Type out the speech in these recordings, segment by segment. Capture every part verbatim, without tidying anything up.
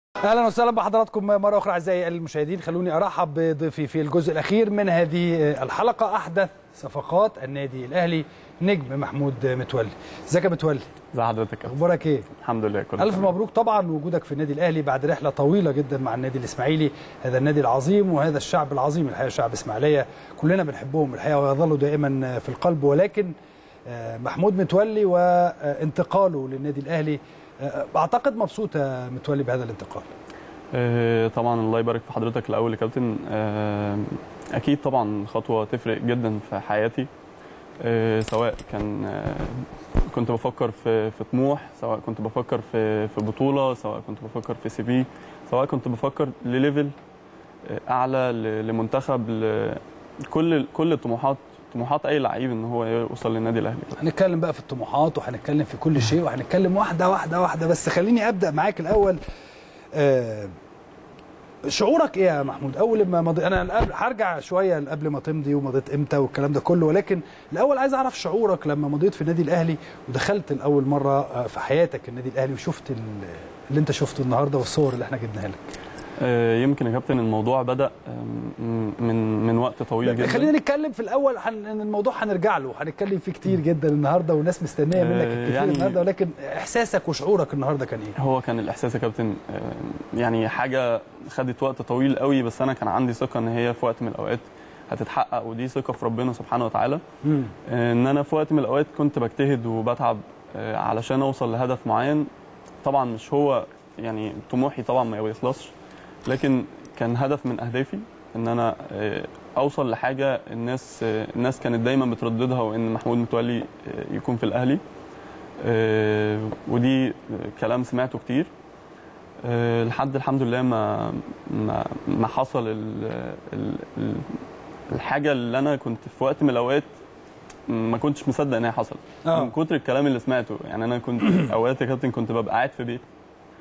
اهلا وسهلا بحضراتكم مره اخرى اعزائي المشاهدين. خلوني ارحب بضيفي في الجزء الاخير من هذه الحلقه، احدث صفقات النادي الاهلي نجم محمود متولي. ازيك يا متولي؟ ازي حضرتك؟ اخبارك ايه؟ الحمد لله كله الف مبروك طبعا وجودك في النادي الاهلي بعد رحله طويله جدا مع النادي الاسماعيلي، هذا النادي العظيم وهذا الشعب العظيم. الحقيقه شعب اسماعيليه كلنا بنحبهم الحقيقه ويظلوا دائما في القلب، ولكن محمود متولي وانتقاله للنادي الاهلي اعتقد مبسوط يا متولي بهذا الانتقال. أه طبعا الله يبارك في حضرتك الاول يا كابتن. أه اكيد طبعا خطوه تفرق جدا في حياتي، أه سواء كان أه كنت بفكر في في طموح، سواء كنت بفكر في في بطوله، سواء كنت بفكر في سي في، سواء كنت بفكر لليفل اعلى لمنتخب، كل كل الطموحات طموحات اي لعيب ان هو يوصل للنادي الاهلي. هنتكلم بقى في الطموحات وهنتكلم في كل شيء وهنتكلم واحده واحده واحده، بس خليني ابدا معاك الاول. آه شعورك ايه يا محمود اول ما مضي؟ انا هرجع شويه قبل ما تمضي ومضيت امتى والكلام ده كله، ولكن الاول عايز اعرف شعورك لما مضيت في النادي الاهلي ودخلت لاول مره في حياتك النادي الاهلي وشفت اللي انت شفته النهارده والصور اللي احنا جبناها لك. يمكن يا كابتن الموضوع بدأ من من وقت طويل جدا. خلينا نتكلم في الاول عن الموضوع، هنرجع له هنتكلم فيه كتير جدا النهارده والناس مستنيه منك كتير يعني النهارده، ولكن احساسك وشعورك النهارده كان ايه؟ هو كان الاحساس يا كابتن يعني حاجه خدت وقت طويل قوي، بس انا كان عندي ثقه ان هي في وقت من الاوقات هتتحقق، ودي ثقه في ربنا سبحانه وتعالى. م. ان انا في وقت من الاوقات كنت بجتهد وبتعب علشان اوصل لهدف معين. طبعا مش هو يعني طموحي طبعا ما بيخلصش، لكن كان هدف من اهدافي ان انا اوصل لحاجه الناس الناس كانت دايما بترددها، وان محمود متولي يكون في الاهلي. ودي كلام سمعته كتير لحد الحمد لله ما ما, ما حصل ال ال الحاجه اللي انا كنت في وقت من الاوقات ما كنتش مصدق انها حصلت من كتر الكلام اللي سمعته. يعني انا كنت اوقات يا كابتن كنت ببقى قاعد في بيت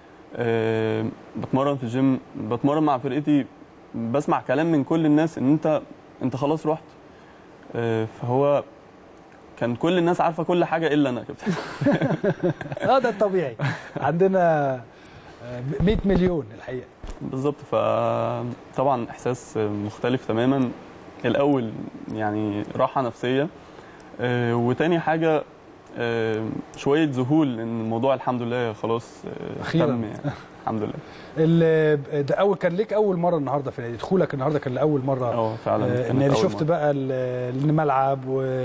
أه بتمرن في الجيم، بتمرن مع فرقتي، بسمع كلام من كل الناس ان انت انت خلاص رحت. أه فهو كان كل الناس عارفه كل حاجه الا انا كابتن. اه ده الطبيعي، عندنا مية مليون الحقيقه. بالظبط، فطبعا احساس مختلف تماما. الاول يعني راحه نفسيه، أه وتاني حاجه آه شويه ذهول ان الموضوع الحمد لله خلاص آه اخيرا تم يعني. الحمد لله. ده اول كان ليك اول مره النهارده في النادي، دخولك النهارده كان لاول مره. اه فعلا آه النادي شفت مرة. بقى الملعب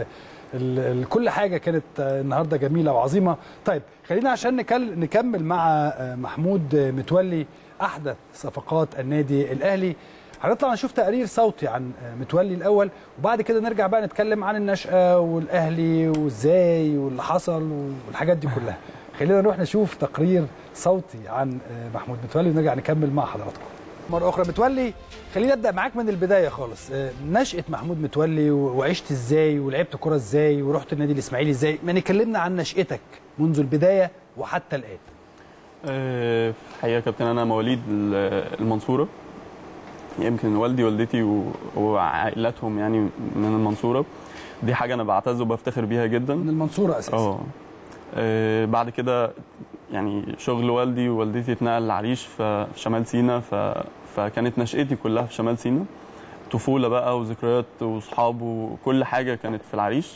وكل حاجه كانت النهارده جميله وعظيمه. طيب خلينا عشان نكمل مع محمود متولي احدث صفقات النادي الاهلي. هنطلع نشوف تقرير صوتي عن متولي الاول، وبعد كده نرجع بقى نتكلم عن النشأة والاهلي وازاي واللي حصل والحاجات دي كلها. خلينا نروح نشوف تقرير صوتي عن محمود متولي ونرجع نكمل مع حضراتكم مره اخرى. متولي خلينا ابدا معاك من البدايه خالص. نشأة محمود متولي وعشت ازاي ولعبت كوره ازاي ورحت النادي الاسماعيلي ازاي؟ ما نكلمنا عن نشأتك منذ البدايه وحتى الان. أه الحقيقه يا كابتن انا مواليد المنصوره، يمكن والدي والدتي وعائلتهم يعني من المنصوره. دي حاجه انا بعتز وبفتخر بيها جدا. من المنصوره اساسا. اه بعد كده يعني شغل والدي ووالدتي اتنقل العريش في شمال سيناء، فكانت نشأتي كلها في شمال سيناء. طفوله بقى وذكريات واصحاب وكل حاجه كانت في العريش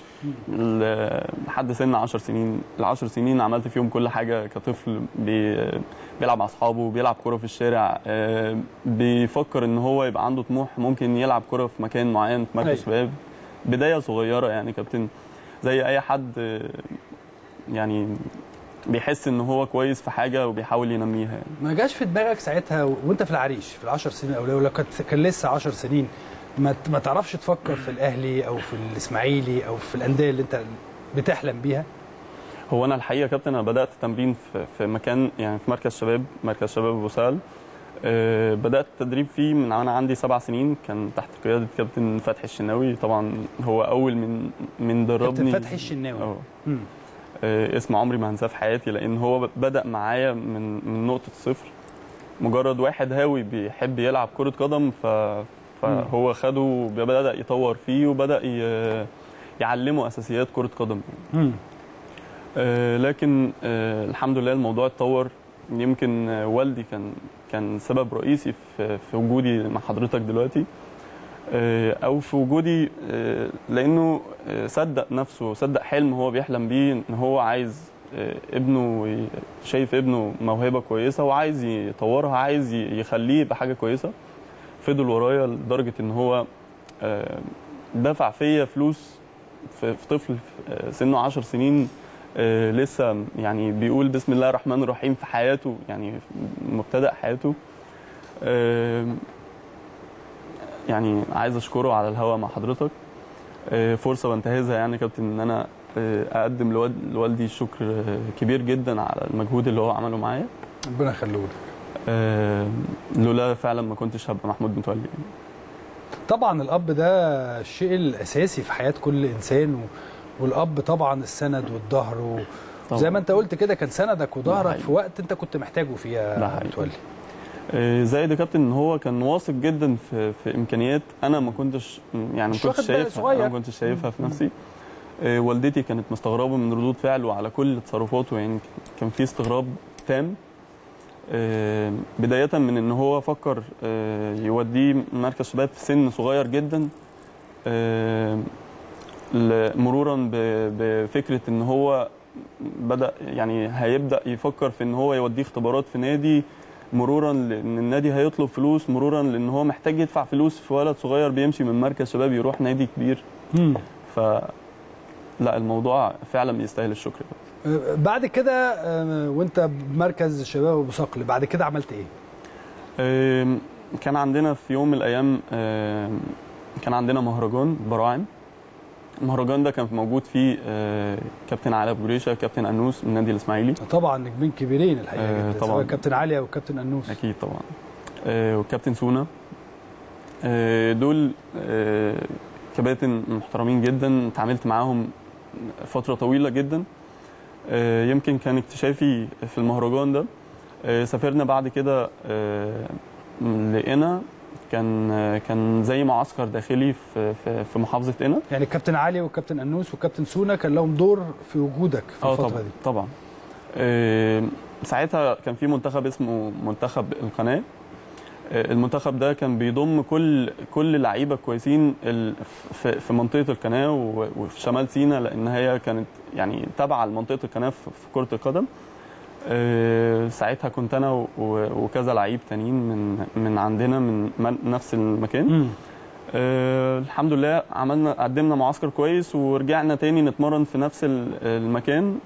لحد سن عشر سنين. العشر سنين عملت فيهم كل حاجه كطفل، بيلعب مع اصحابه، بيلعب كوره في الشارع، بيفكر ان هو يبقى عنده طموح ممكن يلعب كوره في مكان معين في مركز شباب. بدايه صغيره يعني كابتن زي اي حد يعني بيحس ان هو كويس في حاجه وبيحاول ينميها يعني. ما جاش في دماغك ساعتها وانت في العريش في العشر سنين او لو كان لسه عشر سنين ما ما تعرفش تفكر في الاهلي او في الاسماعيلي او في الانديه اللي انت بتحلم بيها؟ هو انا الحقيقه يا كابتن انا بدات تمرين في, في مكان يعني في مركز شباب مركز شباب ابو سهل. أه بدات التدريب فيه من وانا عندي سبع سنين، كان تحت قياده كابتن فتحي الشناوي. طبعا هو اول من من دربني. كابتن فتحي الشناوي اه أه اسم عمري ما هنساه في حياتي، لان هو بدا معايا من من نقطه صفر. مجرد واحد هاوي بيحب يلعب كره قدم، ف فهو خده وبدا يطور فيه وبدا يعلمه اساسيات كره قدم. آه لكن آه الحمد لله الموضوع اتطور يمكن والدي كان كان سبب رئيسي في في وجودي مع حضرتك دلوقتي، او في وجودي لانه صدق نفسه، صدق حلم هو بيحلم بيه، ان هو عايز ابنه، شايف ابنه موهبه كويسه وعايز يطورها، عايز يخليه بحاجه كويسه. فضل ورايا لدرجه ان هو دفع فيا فلوس في طفل سنه عشر سنين لسه يعني بيقول بسم الله الرحمن الرحيم في حياته، يعني مبتدأ حياته. يعني عايز اشكره على الهوا مع حضرتك. فرصه بنتهزها يعني يا كابتن ان انا اقدم لوالدي شكر كبير جدا على المجهود اللي هو عمله معايا. ربنا يخليه لك. لولا فعلا ما كنتش هبقى محمود متولي. طبعا الاب ده الشيء الاساسي في حياه كل انسان، و... والاب طبعا السند والظهر، وزي ما انت قلت كده كان سندك وظهرك في وقت انت كنت محتاجه فيها متولي. زائد يا كابتن ان هو كان واثق جدا في, في امكانيات انا ما كنتش يعني ما كنتش شايفها، انا ما كنتش شايفها في نفسي. والدتي كانت مستغربه من ردود فعله على كل تصرفاته، يعني كان في استغراب تام. بدايه من ان هو فكر يوديه مركز شباب في سن صغير جدا، مرورا بفكره ان هو بدا يعني هيبدا يفكر في ان هو يوديه اختبارات في نادي، مرورا لان النادي هيطلب فلوس، مرورا لان هو محتاج يدفع فلوس في ولد صغير بيمشي من مركز شباب يروح نادي كبير. امم ف لا الموضوع فعلا بيستاهل الشكر. بعد كده وانت بمركز شباب ابو صقل، بعد كده عملت ايه؟ كان عندنا في يوم من الايام كان عندنا مهرجان براعم. المهرجان ده كان موجود فيه كابتن علي ابو جريشه، كابتن انوس من النادي الاسماعيلي. طبعا نجمين كبيرين الحقيقه جدا، طبعا كابتن علي وكابتن انوس. اكيد طبعا. وكابتن سونا. دول كباتن محترمين جدا، اتعاملت معاهم فتره طويله جدا. يمكن كان اكتشافي في المهرجان ده، سافرنا بعد كده لقنا كان كان زي معسكر داخلي في في, في محافظه قنا. يعني الكابتن علي والكابتن انوس والكابتن سونا كان لهم دور في وجودك في آه الفتره طبعًا دي. طبعا. ساعتها كان في منتخب اسمه منتخب القناه. المنتخب ده كان بيضم كل كل اللعيبه الكويسين في في منطقه القناه وفي شمال سيناء، لان هي كانت يعني تابعه لمنطقه القناه في كره القدم. ساعتها كنت انا وكذا لعيب تانيين من من عندنا من نفس المكان. الحمد لله عملنا قدمنا معسكر كويس ورجعنا تاني نتمرن في نفس المكان،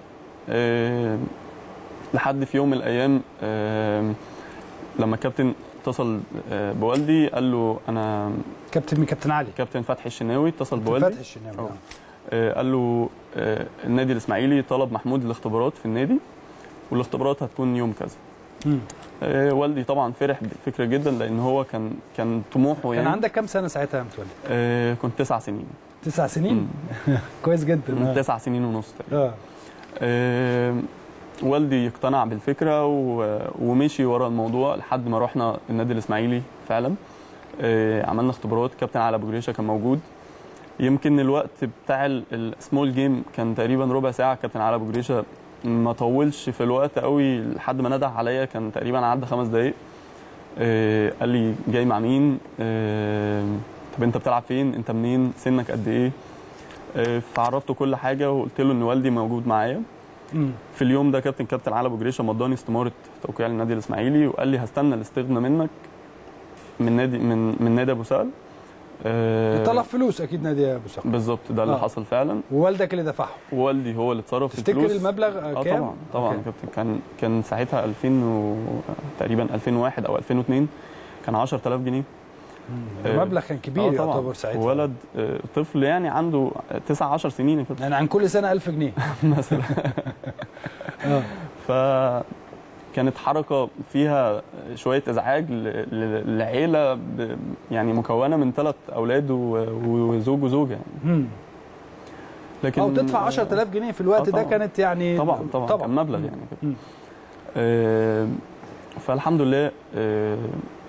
لحد في يوم من الايام لما الكابتن اتصل بوالدي قال له انا كابتن مين؟ كابتن علي؟ كابتن فتحي الشناوي اتصل بوالدي. فتحي الشناوي آه. قال له آه النادي الاسماعيلي طلب محمود الاختبارات في النادي، والاختبارات هتكون يوم كذا. آه والدي طبعا فرح بالفكره جدا، لان هو كان كان طموحه يعني. كان عندك كام سنه ساعتها يا متولي؟ آه كنت تسع سنين. تسع سنين؟ كويس جدا. آه. تسع سنين ونص تقريبا. اه, آه والدي اقتنع بالفكره ومشي ورا الموضوع لحد ما رحنا النادي الاسماعيلي فعلا. آه عملنا اختبارات، كابتن علي ابو جريشه كان موجود. يمكن الوقت بتاع السمول جيم كان تقريبا ربع ساعه، كابتن علي ابو جريشه ما طولش في الوقت قوي لحد ما نده عليا، كان تقريبا عدى خمس دقائق. آه قال لي جاي مع مين؟ آه طب انت بتلعب فين؟ انت منين؟ سنك قد ايه؟ آه فعرفته كل حاجه وقلت له ان والدي موجود معايا. في اليوم ده كابتن كابتن علي ابو جريشه مضاني استماره توقيع للنادي الاسماعيلي، وقال لي هستنى الاستغنى منك من نادي من من نادي ابو سقل. أه طلب فلوس اكيد نادي ابو سقل. بالظبط، ده اللي آه. حصل فعلا. ووالدك اللي دفعه؟ والدي هو اللي اتصرف في الفلوس. تفتكر المبلغ آه كام؟ طبعا طبعا يا كابتن، كان كان ساعتها ألفين و... تقريبا ألفين وواحد او ألفين واثنين، كان عشرة آلاف جنيه. المبلغ كان كبير آه يعتبر ساعتها. ولد آه طفل يعني عنده تسع عشر سنين يا كابتن، يعني عن كل سنه ألف جنيه مثلا. اه ف كانت حركه فيها شويه ازعاج لعيله يعني مكونه من ثلاث اولاد وزوج وزوجه يعني. لكن او تدفع عشرة آلاف جنيه في الوقت ده كانت يعني طبعا طبعا, طبعا. كان مبلغ يعني كده. آه فالحمد لله آه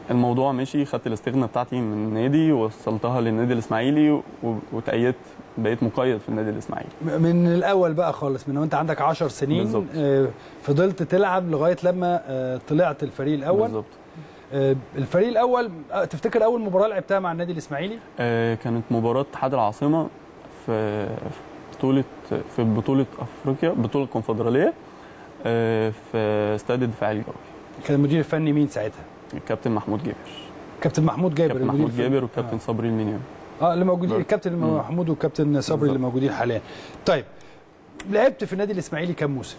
الموضوع مشي، خدت الاستغنى بتاعتي من النادي ووصلتها للنادي الاسماعيلي و- وتأيدت، بقيت مقيد في النادي الاسماعيلي. من الاول بقى خالص، من وانت عندك عشر سنين بالظبط. آه، فضلت تلعب لغايه لما آه، طلعت الفريق الاول. بالظبط. آه، الفريق الاول، آه، تفتكر اول مباراه لعبتها مع النادي الاسماعيلي؟ آه، كانت مباراة اتحاد العاصمة في في بطولة في بطولة افريقيا، بطولة الكونفدرالية، آه، في استاد الدفاع الجوي. كان المدير الفني مين ساعتها؟ الكابتن محمود جابر. كابتن محمود جابر. كابتن المدير محمود الفني. جابر والكابتن صبري المنياوي. اه اللي موجودين، بر- الكابتن مم. محمود والكابتن صبري اللي موجودين حاليا. طيب لعبت في النادي الاسماعيلي كام موسم؟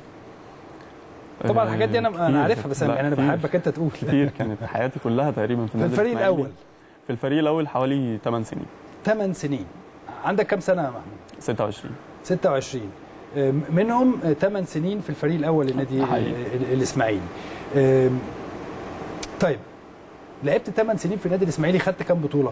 طبعا الحاجات دي انا انا كتير. عارفها، بس لا، يعني انا كتير. بحبك انت تقول. كتير، كانت حياتي كلها تقريبا في في النادي الفريق الإسماعيلي. الاول في الفريق الاول حوالي ثمان سنين. ثمان سنين. عندك كام سنه يا محمود؟ ستة وعشرين. ستة وعشرين. آه، منهم ثمان سنين في الفريق الاول للنادي حقيقي. ال- الاسماعيلي. آه، طيب لعبت ثمان سنين في النادي الاسماعيلي، خدت كام بطوله؟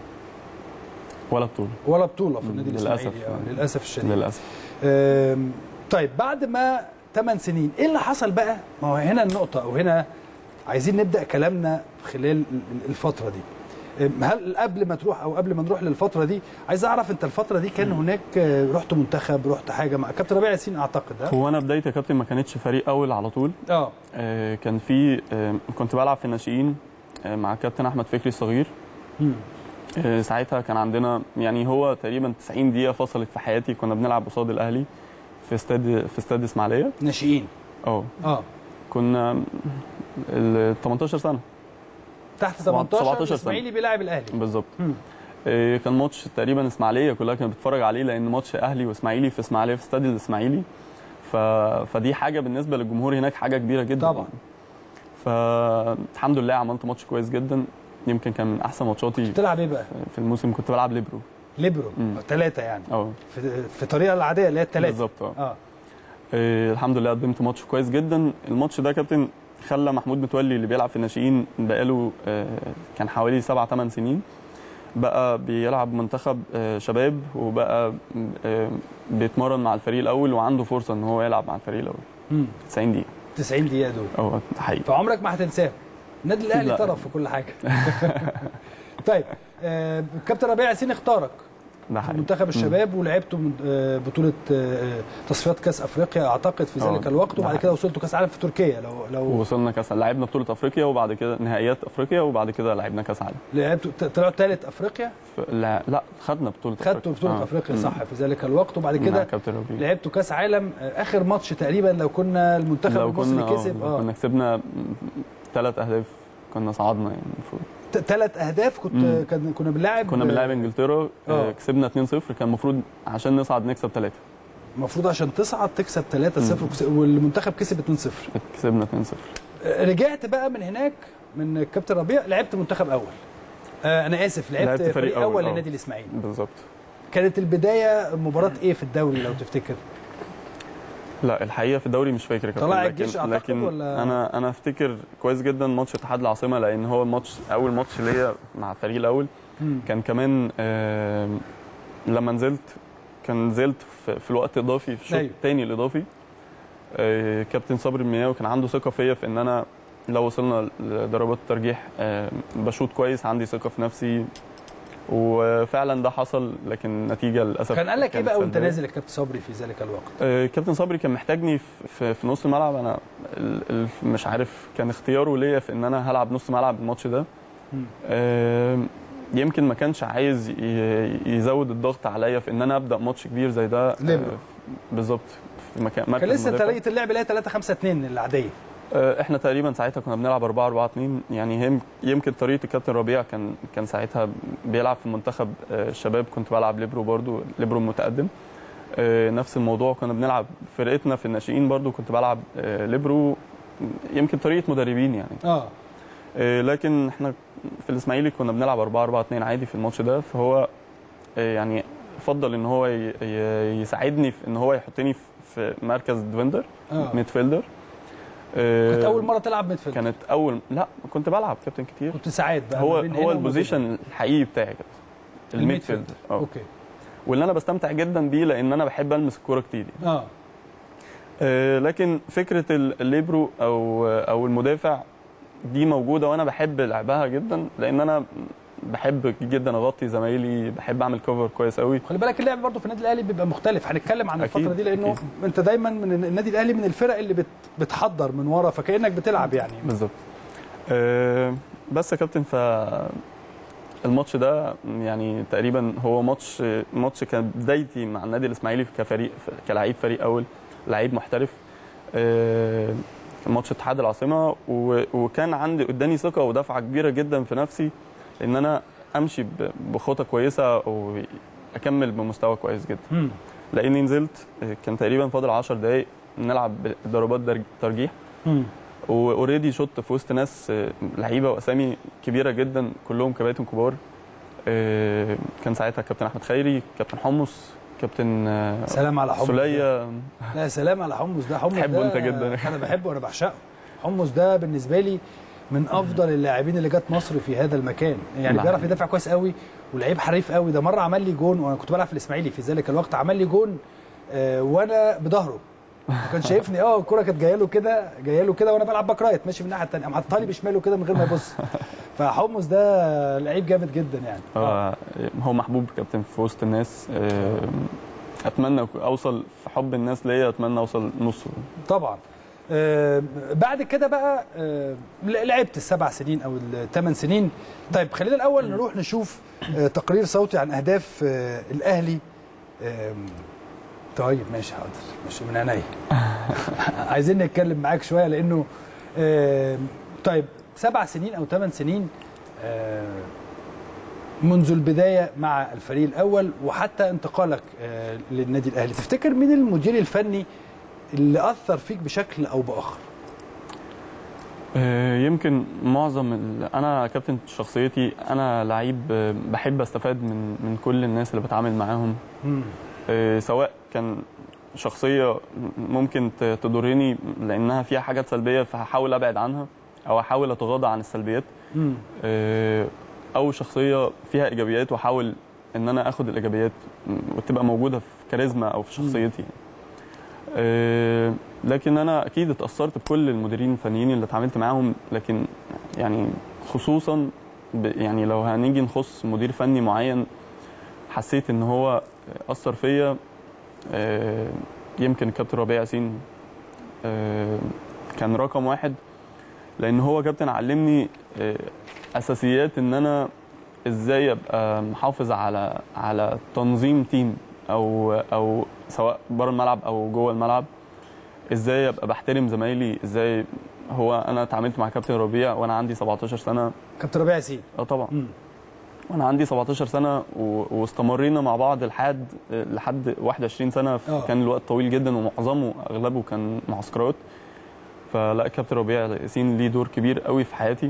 ولا بطولة. ولا بطوله في النادي للأسف. الاسماعيلي. آه، للاسف الشديد. للاسف. آم، طيب بعد ما ثمان سنين ايه اللي حصل بقى؟ ما هو هنا النقطة، او هنا عايزين نبدأ كلامنا خلال الفترة دي. آم، هل قبل ما تروح او قبل ما نروح للفترة دي، عايز اعرف انت الفترة دي كان هناك آه، رحت منتخب، رحت حاجة مع كابتن ربيع ياسين اعتقد؟ ها؟ هو انا بدايتي يا كابتن ما كانتش فريق اول على طول. اه آه، كان في آه، كنت بلعب في الناشئين آه، مع كابتن احمد فكري الصغير. مم. آه، ساعتها كان عندنا يعني هو تقريبا تسعين دقيقة فصلت في حياتي. كنا بنلعب قصاد الاهلي في استاد في استاد اسماعيليه. ناشئين. اه اه كنا ال ثمانية عشر سنة. تحت سبعتاشر ثمانية عشر سنة. الاسماعيلي بيلاعب الاهلي. بالظبط. مم. آه، كان ماتش تقريبا اسماعيليه كلها كانت بتتفرج عليه، لان ماتش اهلي واسماعيلي في اسماعيليه في استاد الاسماعيلي. ف... فدي حاجه بالنسبه للجمهور هناك حاجه كبيره جدا. طبعا. فالحمد لله عملت ماتش كويس جدا، يمكن كان من احسن ماتشاتي بتلعب ايه بقى؟ في الموسم. كنت بلعب ليبرو. ليبرو. مم. ثلاثة يعني. اه في في الطريقة العادية اللي هي الثلاثة. بالظبط. اه اه آه، الحمد لله قدمت ماتش كويس جدا. الماتش ده كابتن خلى محمود متولي اللي بيلعب في الناشئين بقاله آه، كان حوالي سبع ثمان سنين، بقى بيلعب منتخب آه، شباب، وبقى آه، بيتمرن مع الفريق الاول، وعنده فرصه ان هو يلعب مع الفريق الاول. مم. تسعين دقيقه. تسعين دقيقة دول. اه ده حقيقي. فعمرك ما هتنساه. النادي الاهلي لا. طرف في كل حاجه. طيب آه، كابتن ربيع ياسين اختارك ده في حقيقي. منتخب الشباب، ولعبتوا من- آه، بطوله آه، تصفيات كاس افريقيا اعتقد في ذلك آه، الوقت، ده وبعد حقيقي. كده وصلتوا كاس عالم في تركيا. لو لو ووصلنا كاس، لعبنا بطوله افريقيا، وبعد كده نهائيات افريقيا، وبعد كده لعبنا كاس عالم. لعبتوا طلعوا ثالث افريقيا. ف- لا لا خدنا بطوله خدتوا بطوله آه. افريقيا مم. صح في ذلك الوقت، وبعد مع كده كابتن ربيع. لعبتوا كاس عالم. آه، اخر ماتش تقريبا لو كنا المنتخب لو المصري كنا كسب اه كنا كسبنا ثلاث اهداف، كنا صعدنا يعني المفروض. ثلاث اهداف. كنت مم. كان- كنا بنلاعب كنا بنلعب انجلترا. آه. آه. كسبنا اتنين صفر، كان المفروض عشان نصعد نكسب ثلاثة. المفروض عشان تصعد تكسب ثلاثة صفر، وكس- والمنتخب كسب اتنين صفر. كسبنا اتنين صفر. رجعت بقى من هناك من الكابتن ربيع، لعبت منتخب اول. آه انا اسف، لعبت, لعبت فريق, فريق فريق اول أول، آه. للنادي الاسماعيلي. بالظبط. كانت البدايه مباراه ايه في الدوري لو تفتكر؟ لا الحقيقه في الدوري مش فاكر يا كابتن، طلائع لكن الجيش أعتقد لكن ولا؟ انا انا افتكر كويس جدا ماتش اتحاد العاصمه، لان هو الماتش اول ماتش ليا مع الفريق الاول. مم. كان كمان آه لما نزلت، كان نزلت في, في الوقت الاضافي في الشوط أيوه. الثاني الاضافي. آه كابتن صبري المنياوي كان عنده ثقه فيا في ان انا لو وصلنا لضربات الترجيح آه بشوط كويس، عندي ثقه في نفسي، وفعلا ده حصل، لكن النتيجه للاسف كان قال لك ايه كانت بقى وانت سلبية. نازل الكابتن صبري في ذلك الوقت؟ آه، كابتن صبري كان محتاجني في, في, في نص الملعب. انا ال- ال- مش عارف كان اختياره ليا في ان انا هلعب نص ملعب الماتش ده. مم. آه، يمكن ما كانش عايز ي- يزود الضغط عليا في ان انا ابدا ماتش كبير زي ده. ليبرو. بالظبط. في مكان كان مركز لسه مدافع. طريقه اللعب اللي هي ثلاثة خمسة اتنين العاديه. آه، احنا تقريبا ساعتها كنا بنلعب أربعة أربعة اتنين، يعني هم يمكن طريقه الكابتن ربيع كان كان ساعتها بيلعب في منتخب آه، الشباب، كنت بلعب ليبرو برضو، ليبرو متقدم. آه، نفس الموضوع كنا بنلعب فرقتنا في الناشئين برضو، كنت بلعب آه، ليبرو، يمكن طريقه مدربين يعني. اه آه، لكن احنا في الاسماعيلي كنا بنلعب أربعة أربعة اتنين عادي في الماتش ده، فهو آه، يعني فضل ان هو ي- ي- يساعدني في ان هو يحطني في- في مركز ديفندر، اه ميدفيلدر. كانت آه، اول مره تلعب ميدفيلد؟ كانت اول، لا كنت بلعب كابتن كتير. كنت ساعات بقى هو ما بين هنا هو وما بين البوزيشن الحقيقي بتاعي كده الميدفيلد. الميدفيلد. اه اوكي. واللي انا بستمتع جدا بيه لان انا بحب المس الكوره كتير يعني. اه آه، لكن فكره ال- الليبرو او او المدافع دي موجوده وانا بحب لعبها جدا، لان انا بحب جدا اغطي زمايلي، بحب اعمل كفر كويس قوي. خلي بالك اللعب برضه في النادي الاهلي بيبقى مختلف، هنتكلم عن أكيد الفتره دي لانه أكيد. انت دايما من النادي الاهلي من الفرق اللي بت بتحضر من ورا، فكانك بتلعب يعني. بالظبط. أه بس يا كابتن، ف الماتش ده يعني تقريبا هو ماتش ماتش كان بدايتي مع النادي الاسماعيلي كفريق كلاعب فريق اول، لعيب محترف. أه ماتش اتحاد العاصمه، وكان عندي قدامي ثقه ودفعه كبيره جدا في نفسي ان انا امشي بخطه كويسه واكمل بمستوى كويس جدا. لاني نزلت كان تقريبا فاضل عشر دقائق نلعب ضربات ترجيح، واوريدي شوت في وسط ناس لعيبه واسامي كبيره جدا كلهم كباتن كبار. كان ساعتها كابتن احمد خيري، كابتن حمص، كابتن سلام على حمص سلية. لا سلام على حمص ده. حمص بحبه انت جدا. انا بحبه وانا بعشقه. حمص ده بالنسبه لي من افضل اللاعبين اللي جت مصر في هذا المكان، يعني بيعرف يدافع كويس قوي ولعيب حريف قوي. ده مره عمل لي جون وانا كنت بلعب في الاسماعيلي في ذلك الوقت، عمل لي جون آه وانا بظهره، كان شايفني اه الكره كانت جايه له كده جايه له كده وانا بلعب باك رايت ماشي من الناحيه الثانيه، قام حاطها لي بشماله كده من غير ما يبص. فحمص ده لعيب جامد جدا يعني. آه. هو محبوب كابتن في وسط الناس. آه اتمنى اوصل في حب الناس ليا، اتمنى اوصل نصه طبعا. آه بعد كده بقى آه لعبت السبع سنين او الثمان سنين. طيب خلينا الاول نروح نشوف آه تقرير صوتي عن اهداف آه الاهلي. آه طيب ماشي حاضر ماشي من عينيا. عايزين نتكلم معاك شويه لانه آه طيب سبع سنين او ثمان سنين آه منذ البدايه مع الفريق الاول وحتى انتقالك آه للنادي الاهلي، تفتكر مين المدير الفني اللي اثر فيك بشكل او باخر؟ آه يمكن معظم انا كابتن شخصيتي انا لعيب بحب استفاد من من كل الناس اللي بتعامل معاهم. آه سواء كان شخصيه ممكن تضرني لانها فيها حاجات سلبيه فهحاول ابعد عنها او احاول اتغاضى عن السلبيات، آه او شخصيه فيها ايجابيات واحاول ان انا اخد الايجابيات وتبقى موجوده في كاريزما او في شخصيتي. أه لكن انا اكيد اتاثرت بكل المديرين الفنيين اللي اتعاملت معاهم، لكن يعني خصوصا يعني لو هنيجي نخص مدير فني معين حسيت ان هو اثر فيا، أه يمكن الكابتن ربيع ياسين أه كان رقم واحد، لان هو كابتن علمني أه اساسيات ان انا ازاي ابقى محافظ على على تنظيم تيم او او سواء بره الملعب او جوه الملعب، ازاي ابقى بحترم زمايلي، ازاي هو انا اتعاملت مع كابتن ربيع وانا عندي سبعتاشر سنه. كابتن ربيع ياسين اه طبعا. مم. وانا عندي سبعتاشر سنه واستمرينا مع بعض لحد لحد واحد وعشرين سنه. أوه. كان الوقت طويل جدا ومعظمه اغلبه كان معسكرات. فلا كابتن ربيع ياسين ليه دور كبير قوي في حياتي،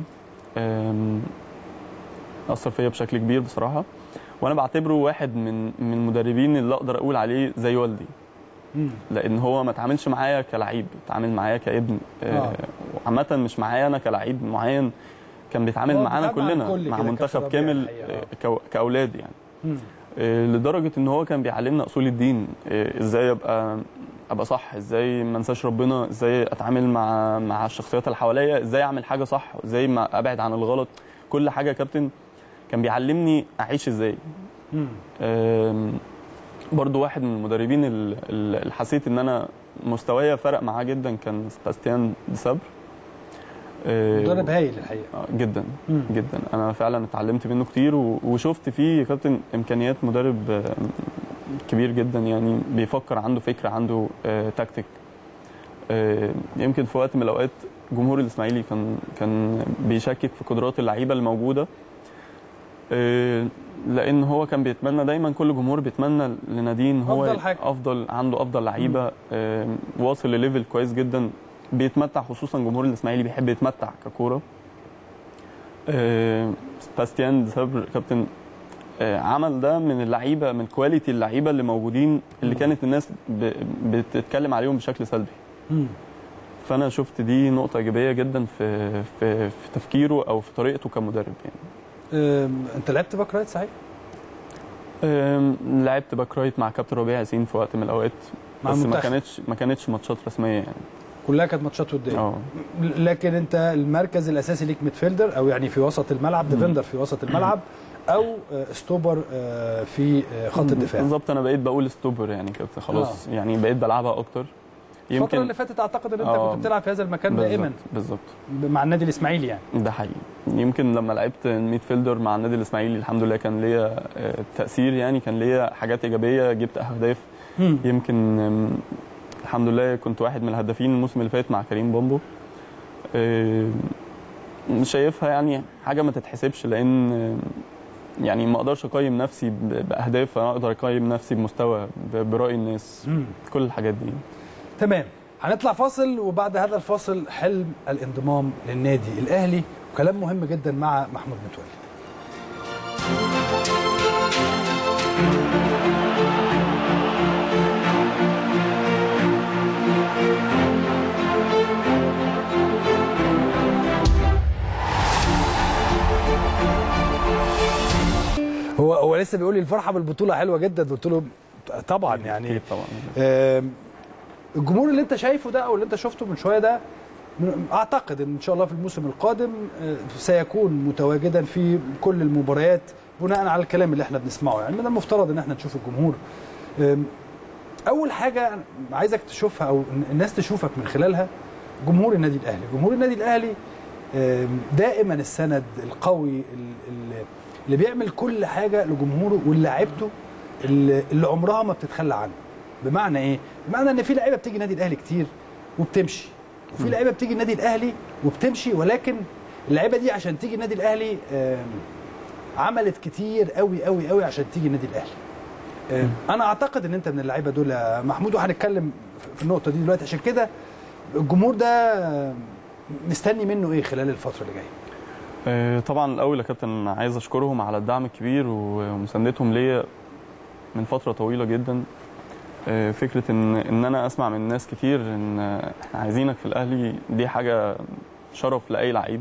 اثر فيا بشكل كبير بصراحه، وانا بعتبره واحد من من المدربين اللي اقدر اقول عليه زي والدي. مم. لان هو ما اتعاملش معايا كلاعب، اتعامل معايا كابن. آه. عامه مش معايا انا كلاعب معين، كان بيتعامل معانا كلنا مع منتخب كامل آه. كاولاد يعني. مم. آه لدرجه ان هو كان بيعلمنا اصول الدين، آه ازاي ابقى ابقى صح، ازاي ما انساش ربنا، ازاي اتعامل مع مع الشخصيات اللي حواليا، ازاي اعمل حاجه صح، ازاي ما ابعد عن الغلط. كل حاجه كابتن كان بيعلمني اعيش ازاي. برضو واحد من المدربين اللي حسيت ان انا مستوايا فرق معاه جدا كان سباستيان دي صبر. مدرب هايل الحقيقه جدا. مم. جدا انا فعلا اتعلمت منه كتير وشفت فيه كابتن امكانيات مدرب كبير جدا، يعني بيفكر، عنده فكره، عنده تكتيك. يمكن في وقت من الاوقات جمهور الاسماعيلي كان كان بيشكك في قدرات اللعيبه الموجوده، لان هو كان بيتمنى دايما، كل جمهور بيتمنى لنادين هو افضل حاجة. افضل عنده افضل لعيبه، واصل لليفل كويس جدا، بيتمتع، خصوصا جمهور الاسماعيلي بيحب يتمتع ككوره. سباستيان دي صبر كابتن عمل ده من اللعيبه، من كواليتي اللعيبه اللي موجودين اللي كانت الناس بتتكلم عليهم بشكل سلبي. فانا شفت دي نقطه ايجابيه جدا في في في تفكيره او في طريقته كمدرب يعني. انت لعبت باك رايت صحيح؟ لعبت باك رايت مع كابتن ربيع ياسين في وقت من الاوقات، بس ما كانتش ما كانتش ماتشات رسميه يعني. كلها كانت ماتشات وديه. اه لكن انت المركز الاساسي ليك ميدفيلدر او يعني في وسط الملعب، ديفندر في وسط الملعب، او ستوبر في خط الدفاع. بالظبط، انا بقيت بقول ستوبر يعني كنت خلاص. آه. يعني بقيت بلعبها اكتر. يمكن الفتره اللي فاتت اعتقد ان انت آه كنت بتلعب في هذا المكان دائما. بالظبط مع النادي الاسماعيلي يعني. ده حقيقي. يمكن لما لعبت ميدفيلدر مع النادي الاسماعيلي الحمد لله كان ليا تاثير، يعني كان ليا حاجات ايجابيه، جبت اهداف. يمكن الحمد لله كنت واحد من الهدافين الموسم اللي فات مع كريم بامبو. شايفها يعني حاجه ما تتحسبش، لان يعني ما اقدرش اقيم نفسي باهداف، انا اقدر اقيم نفسي بمستوى براي الناس. مم. كل الحاجات دي. تمام، هنطلع فاصل وبعد هذا الفاصل حلم الانضمام للنادي الاهلي وكلام مهم جدا مع محمود متولي. هو هو لسه بيقول لي الفرحه بالبطوله حلوه جدا، قلت له طبعا يعني طبعا. الجمهور اللي انت شايفه ده او اللي انت شفته من شويه ده اعتقد ان شاء الله في الموسم القادم سيكون متواجدا في كل المباريات بناء على الكلام اللي احنا بنسمعه. يعني من المفترض ان احنا نشوف الجمهور. اول حاجه عايزك تشوفها او الناس تشوفك من خلالها جمهور النادي الاهلي. جمهور النادي الاهلي دائما السند القوي اللي بيعمل كل حاجه لجمهوره واللاعيبته اللي عمرها ما بتتخلى عنه. بمعنى ايه؟ بمعنى ان في لعيبه بتيجي النادي الاهلي كتير وبتمشي، وفي لعيبه بتيجي النادي الاهلي وبتمشي، ولكن اللعيبه دي عشان تيجي النادي الاهلي عملت كتير قوي قوي قوي عشان تيجي النادي الاهلي. انا اعتقد ان انت من اللعيبه دول يا محمود، وهنتكلم في النقطه دي دلوقتي. عشان كده الجمهور ده مستني منه ايه خلال الفتره اللي جايه؟ طبعا الاول يا كابتن عايز اشكرهم على الدعم الكبير ومساندتهم ليا من فتره طويله جدا. فكره ان ان انا اسمع من ناس كتير ان احنا عايزينك في الاهلي، دي حاجه شرف لاي لعيب.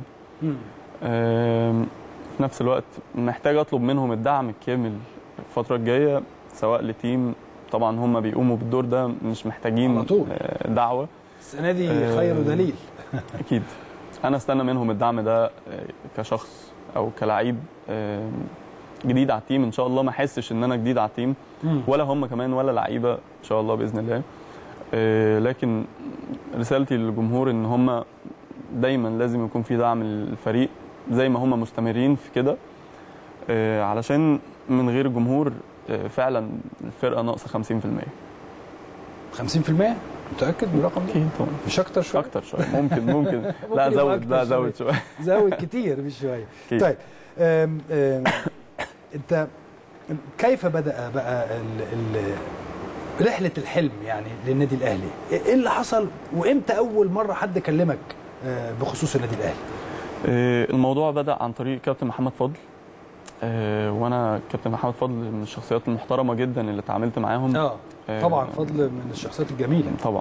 في نفس الوقت محتاج اطلب منهم الدعم الكامل الفتره الجايه، سواء لتيم طبعا هم بيقوموا بالدور ده مش محتاجين دعوه. السنه دي خير دليل. اكيد انا استنى منهم الدعم ده كشخص او كلاعب جديد على التيم. ان شاء الله ما احسش ان انا جديد على التيم ولا هم كمان ولا لعيبه ان شاء الله باذن الله. لكن رسالتي للجمهور ان هم دايما لازم يكون في دعم للفريق زي ما هم مستمرين في كده، علشان من غير جمهور فعلا الفرقه ناقصه خمسين في المية. خمسين في المية؟ متاكد من الرقم ده؟ اكيد طبعا. مش اكتر شويه؟ اكتر شويه ممكن ممكن لا زود لا زود شويه زود كتير مش شويه. طيب أم أم انت كيف بدا بقى ال ال رحله الحلم يعني للنادي الاهلي؟ ايه اللي حصل وامتى اول مره حد كلمك بخصوص النادي الاهلي؟ الموضوع بدا عن طريق كابتن محمد فضل. وانا كابتن محمد فضل من الشخصيات المحترمه جدا اللي اتعاملت معاهم. اه طبعا فضل من الشخصيات الجميله طبعا.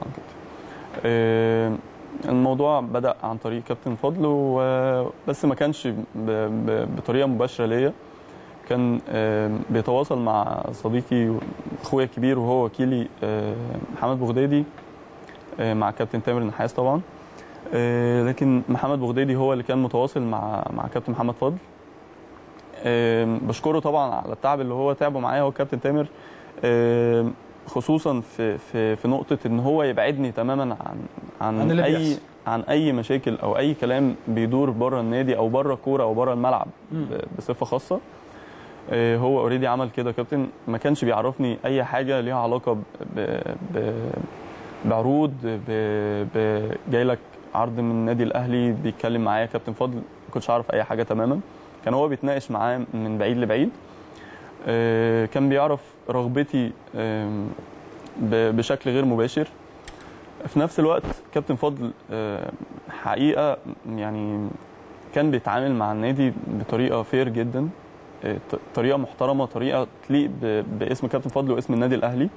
الموضوع بدا عن طريق كابتن فضل بس ما كانش بطريقه مباشره ليا، كان بيتواصل مع صديقي اخويا الكبير وهو وكيلي محمد بغدادي مع كابتن تامر نحاس طبعا. لكن محمد بغدادي هو اللي كان متواصل مع مع كابتن محمد فضل. بشكره طبعا على التعب اللي هو تعبه معايا هو كابتن تامر، خصوصا في في في نقطه ان هو يبعدني تماما عن عن, عن اي بيحصل. عن اي مشاكل او اي كلام بيدور بره النادي او بره الكوره او بره الملعب بصفه خاصه. هو اوريدي عمل كده كابتن، ما كانش بيعرفني اي حاجه ليها علاقه ب ب بعروض جاي لك عرض من النادي الاهلي بيتكلم معايا كابتن فضل، ما كنتش اعرف اي حاجه تماما. كان هو بيتناقش معاه من بعيد لبعيد، كان بيعرف رغبتي بشكل غير مباشر. في نفس الوقت كابتن فضل حقيقه يعني كان بيتعامل مع النادي بطريقه فير جدا، طريقه محترمه، طريقه تليق باسم كابتن فضل واسم النادي الاهلي.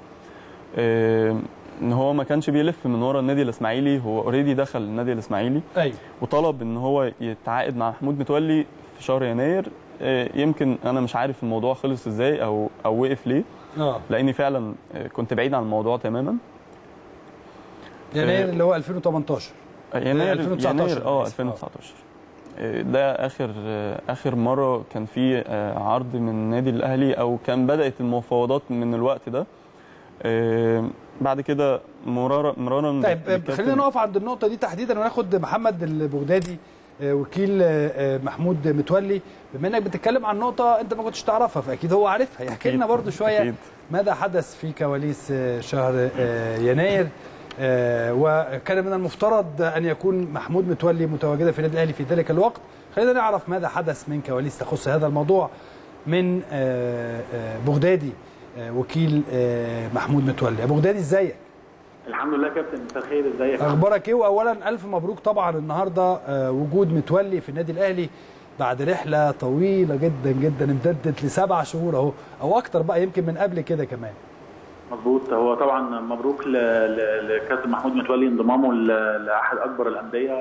ان هو ما كانش بيلف من ورا النادي الاسماعيلي، هو اوريدي دخل النادي الاسماعيلي ايوه وطلب ان هو يتعاقد مع محمود متولي في شهر يناير. يمكن انا مش عارف الموضوع خلص ازاي او او وقف ليه، اه لاني فعلا كنت بعيد عن الموضوع تماما. يناير اللي هو ألفين وتمنتاشر يناير ألفين وتسعتاشر يناير اه ألفين وتسعتاشر. ده اخر اخر مره كان في عرض من النادي الاهلي او كان بدات المفاوضات من الوقت ده. بعد كده مرارا مرارا طيب خلينا نقف عند النقطه دي تحديدا وناخد محمد البغدادي وكيل محمود متولي. بما انك بتتكلم عن نقطه انت ما كنتش تعرفها فاكيد هو عارفها، يحكي لنا برضو شويه أكيد. ماذا حدث في كواليس شهر يناير، وكان من المفترض ان يكون محمود متولي متواجدا في النادي الاهلي في ذلك الوقت. خلينا نعرف ماذا حدث من كواليس تخص هذا الموضوع من بغدادي وكيل محمود متولي. ابو بغدادي ازيك؟ الحمد لله كابتن، مساء الخير، ازيك؟ اخبارك ايه؟ واولا الف مبروك طبعا النهارده وجود متولي في النادي الاهلي بعد رحله طويله جدا جدا امتدت لسبع شهور اهو او اكتر بقى، يمكن من قبل كده كمان. مظبوط. هو طبعا مبروك لكابتن محمود متولي انضمامه لاحد اكبر الانديه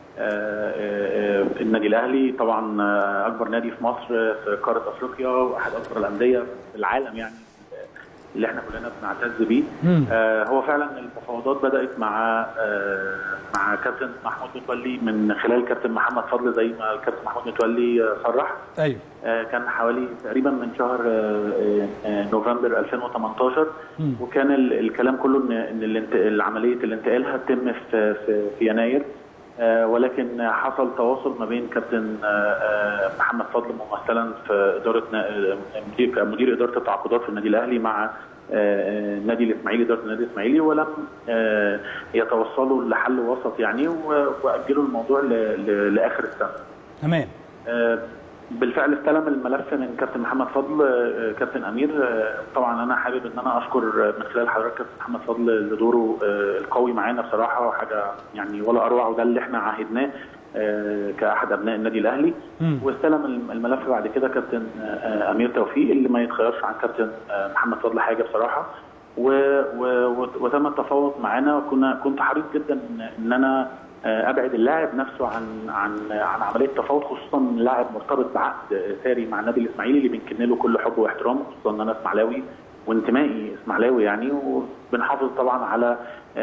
النادي الاهلي، طبعا اكبر نادي في مصر في قاره افريقيا واحد اكبر الانديه في العالم يعني اللي احنا كلنا بنعتز بيه. آه هو فعلا المفاوضات بدات مع آه مع كابتن محمود متولي من خلال كابتن محمد فضل زي ما الكابتن محمود متولي صرح. ايوه آه كان حوالي تقريبا من شهر آه آه نوفمبر ألفين وتمنتاشر، وكان الكلام كله ان ان عمليه الانتقال هتتم في في, في يناير. آه ولكن حصل تواصل ما بين كابتن آه محمد فضل ممثلا في اداره مدير مدير اداره التعاقدات في النادي الاهلي مع آه النادي الاسماعيلي، اداره النادي الاسماعيلي، ولم آه يتوصلوا لحل وسط يعني، واجلوا الموضوع لاخر السنه. تمام. آه بالفعل استلم الملف من كابتن محمد فضل آه كابتن امير. آه طبعا انا حابب ان انا اشكر من خلال حضرتك كابتن محمد فضل لدوره آه القوي معانا بصراحه، حاجه يعني ولا اروع، وده اللي احنا عهدناه آه كاحد ابناء النادي الاهلي. م. واستلم الملف بعد كده كابتن آه امير توفيق اللي ما يتخيرش عن كابتن آه محمد فضل حاجه بصراحه، و و وتم التفاوض معانا. وكنا كنت حريص جدا ان انا ابعد اللاعب نفسه عن عن عن عمليه التفاوض، خصوصا اللاعب مرتبط بعقد ساري مع النادي الاسماعيلي اللي بنكن له كل حب واحترام، خصوصا ان انا اسماعيلاوي وانتمائي اسماعيلاوي يعني، وبنحافظ طبعا على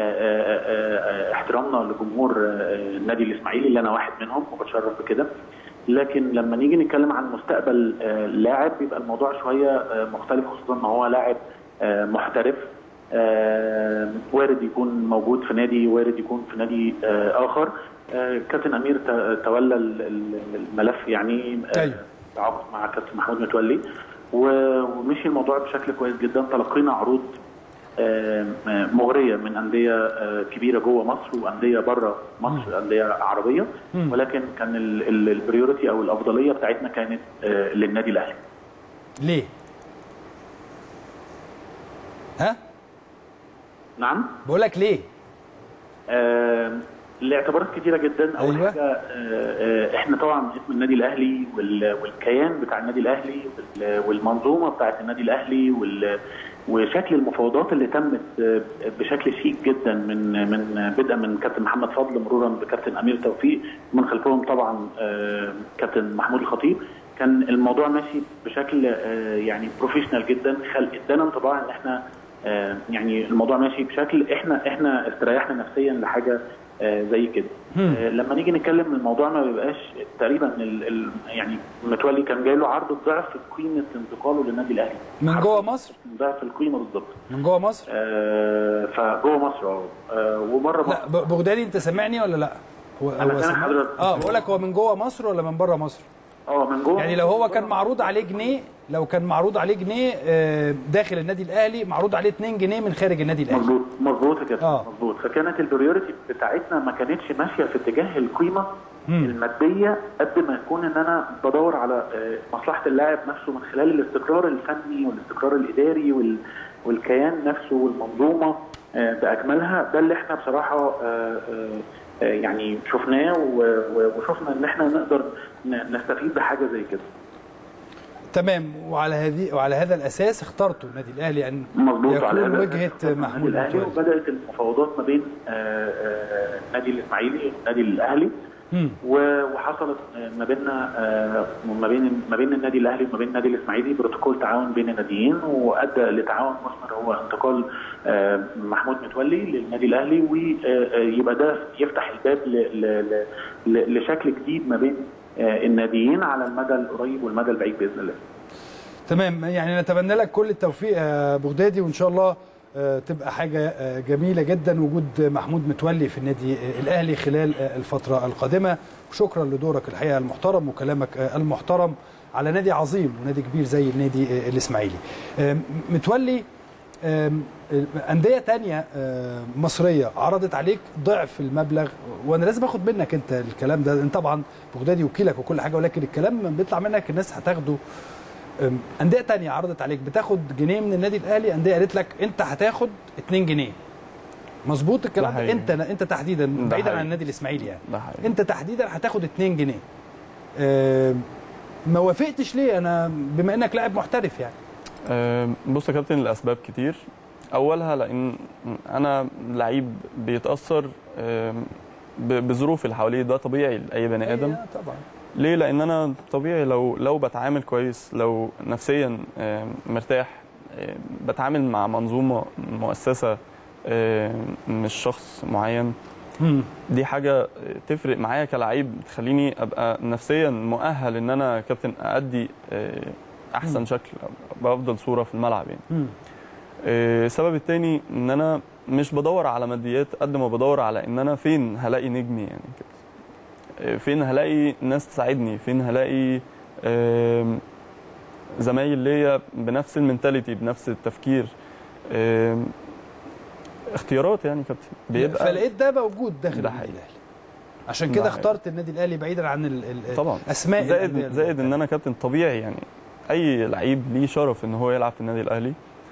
احترامنا لجمهور النادي الاسماعيلي اللي انا واحد منهم وبتشرف بكده. لكن لما نيجي نتكلم عن مستقبل اللاعب بيبقى الموضوع شويه مختلف، خصوصا ان هو لاعب محترف، آه وارد يكون موجود في نادي، وارد يكون في نادي آه اخر. آه كابتن امير تولى الملف يعني تعاقد آه مع كابتن محمود متولي، ومشي الموضوع بشكل كويس جدا. تلقينا عروض آه مغريه من انديه آه كبيره جوه مصر وانديه بره مصر، انديه عربيه، ولكن كان البريوريتي او الافضليه بتاعتنا كانت آه للنادي الاهلي. ليه؟ ها؟ نعم؟ بقول لك ليه؟ آه لاعتبارات كتيره جدا. اول أيوة. حاجه آه آه احنا طبعا اسم النادي الاهلي والكيان بتاع النادي الاهلي والمنظومه بتاعت النادي الاهلي وشكل المفاوضات اللي تمت بشكل شيك جدا من من بدءا من كابتن محمد فضل مرورا بكابتن امير توفيق، من خلفهم طبعا آه كابتن محمود الخطيب. كان الموضوع ماشي بشكل آه يعني بروفيشنال جدا، خلق ادانا انطباع ان احنا آه يعني الموضوع ماشي بشكل احنا احنا استريحنا نفسيا لحاجه آه زي كده. آه لما نيجي نتكلم الموضوع ما بيبقاش تقريبا ال ال يعني متولي كان جاي له عرض ضعف قيمه انتقاله للنادي الاهلي من جوه مصر، ضعف القيمه بالظبط من جوه مصر. آه فجوه مصر اه وبره مصر. لا بغدادي انت سامعني ولا لا؟ هو انا سامع حضرتك. اه بقول لك هو من جوه مصر ولا من بره مصر؟ اه من جوه. يعني لو هو كان معروض عليه جنيه، لو كان معروض عليه جنيه داخل النادي الاهلي، معروض عليه اتنين جنيه من خارج النادي الاهلي. مظبوط مظبوط كده آه. مظبوط. فكانت البريوريتي بتاعتنا ما كانتش ماشيه في اتجاه القيمه مم. الماديه قد ما يكون ان انا بدور على مصلحه اللاعب نفسه من خلال الاستقرار الفني والاستقرار الاداري وال... والكيان نفسه والمنظومه باكملها. ده اللي احنا بصراحه يعني شفناه وشفنا ان احنا نقدر نستفيد بحاجه زي كده. تمام. وعلى هذه وعلى هذا الاساس اخترتوا النادي الاهلي ان يكون وجهه محمود الاهلي، وبدات المفاوضات ما بين النادي الاسماعيلي والنادي الاهلي وحصلت ما بيننا ما بين ما بين النادي الاهلي وما بين النادي الاسماعيلي بروتوكول تعاون بين الناديين، وادى لتعاون مثمر هو انتقال محمود متولي للنادي الاهلي، ويبقى ده يفتح الباب لشكل جديد ما بين الناديين على المدى القريب والمدى البعيد باذن الله. تمام، يعني نتمنى لك كل التوفيق يا بغدادي، وان شاء الله تبقى حاجه جميله جدا وجود محمود متولي في النادي الاهلي خلال الفتره القادمه. وشكرا لدورك الحقيقه المحترم وكلامك المحترم على نادي عظيم ونادي كبير زي النادي الاسماعيلي. متولي، انديه ثانيه مصريه عرضت عليك ضعف المبلغ، وانا لازم اخد منك انت الكلام ده، انت طبعا بغدادي وكيلك وكل حاجه، ولكن الكلام بيطلع منك الناس هتاخده. انديه ثانيه عرضت عليك بتاخد جنيه من النادي الاهلي، انديه قالت لك انت هتاخد اتنين جنيه. مظبوط الكلام ده؟ انت انت تحديدا بعيدا عن النادي الاسماعيلي يعني انت تحديدا هتاخد اتنين جنيه. أه ما وافقتش ليه؟ انا بما انك لاعب محترف يعني. أه بص يا كابتن، الاسباب كتير. اولها لان انا لعيب بيتاثر أه بظروف اللي حواليه، ده طبيعي لاي بني ادم. طبعا. ليه؟ لان انا طبيعي لو لو بتعامل كويس، لو نفسيا مرتاح، بتعامل مع منظومه مؤسسه مش شخص معين، دي حاجه تفرق معايا كلاعب، تخليني ابقى نفسيا مؤهل ان انا كابتن اادي احسن شكل، بافضل صوره في الملعب يعني. السبب الثاني ان انا مش بدور على ماديات قد ما بدور على ان انا فين هلاقي نجمي يعني كده، فين هلاقي ناس تساعدني، فين هلاقي زمايل ليا بنفس المنتاليتي بنفس التفكير، اختيارات يعني كابتن بيبقى. فلقيت ده موجود داخل النادي الاهلي، عشان كده اخترت النادي الاهلي بعيدا عن الاسماء. زائد زائد ان انا كابتن طبيعي يعني اي لعيب ليه شرف ان هو يلعب في النادي الاهلي.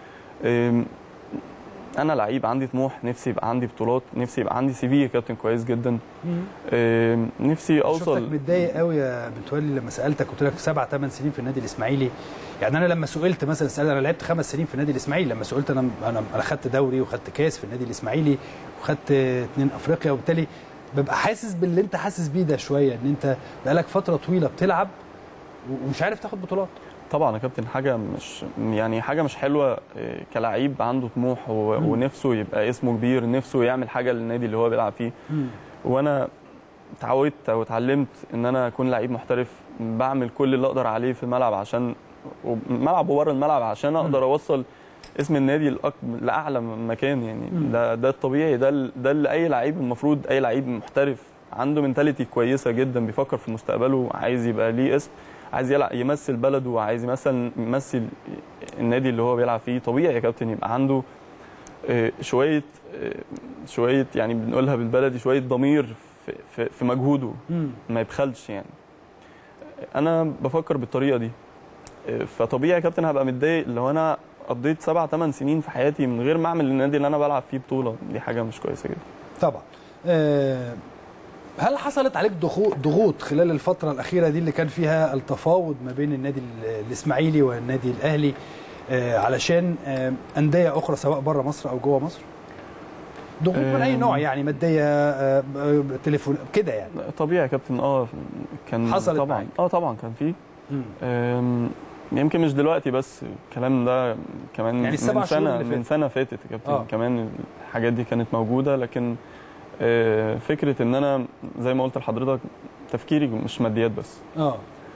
انا لعيب عندي طموح، نفسي يبقى عندي بطولات، نفسي يبقى عندي سي في كابتن كويس جدا. آه نفسي اوصل. شفتك متضايق قوي يا متولي لما سالتك، قلت لك سبع ثمان سنين في النادي الاسماعيلي. يعني انا لما سئلت مثلا سألت انا لعبت خمس سنين في النادي الاسماعيلي، لما سئلت انا انا انا خدت دوري وخدت كاس في النادي الاسماعيلي وخدت اثنين افريقيا، وبالتالي ببقى حاسس باللي انت حاسس بيه ده شويه، ان انت بقالك فتره طويله بتلعب ومش عارف تاخد بطولات. طبعا يا كابتن حاجه مش يعني حاجه مش حلوه كلاعب عنده طموح ونفسه يبقى اسمه كبير، نفسه يعمل حاجه للنادي اللي هو بيلعب فيه. مم. وانا اتعودت او اتعلمت ان انا اكون لعيب محترف، بعمل كل اللي اقدر عليه في الملعب عشان الملعب وبره الملعب عشان اقدر اوصل اسم النادي لاعلى مكان يعني. مم. ده ده الطبيعي، ده ده اللي اي لعيب المفروض، اي لعيب محترف عنده منتاليتي كويسه جدا، بيفكر في مستقبله، عايز يبقى ليه اسم، عايز يلعب يمثل بلده، عايز مثلا يمثل النادي اللي هو بيلعب فيه. طبيعي يا كابتن يبقى عنده شويه شويه يعني بنقولها بالبلدي شويه ضمير في في مجهوده، ما يبخلش يعني. انا بفكر بالطريقه دي، فطبيعي يا كابتن هبقى متضايق لو انا قضيت سبع ثمان سنين في حياتي من غير ما اعمل للنادي اللي انا بلعب فيه بطوله. دي حاجه مش كويسه جدا طبعا. أه هل حصلت عليك ضغوط خلال الفترة الأخيرة دي اللي كان فيها التفاوض ما بين النادي الإسماعيلي والنادي الأهلي آه علشان آه أندية أخرى سواء بره مصر أو جوه مصر؟ ضغوط من أي نوع يعني، مادية، آه تليفون كده يعني؟ طبيعي يا كابتن. اه كان حصلت طبعا معك. اه طبعا كان فيه. يمكن مش دلوقتي بس، الكلام ده كمان يعني من سنة من سنة فاتت يا كابتن. آه. كمان الحاجات دي كانت موجودة، لكن فكره ان انا زي ما قلت لحضرتك تفكيري مش ماديات بس. اه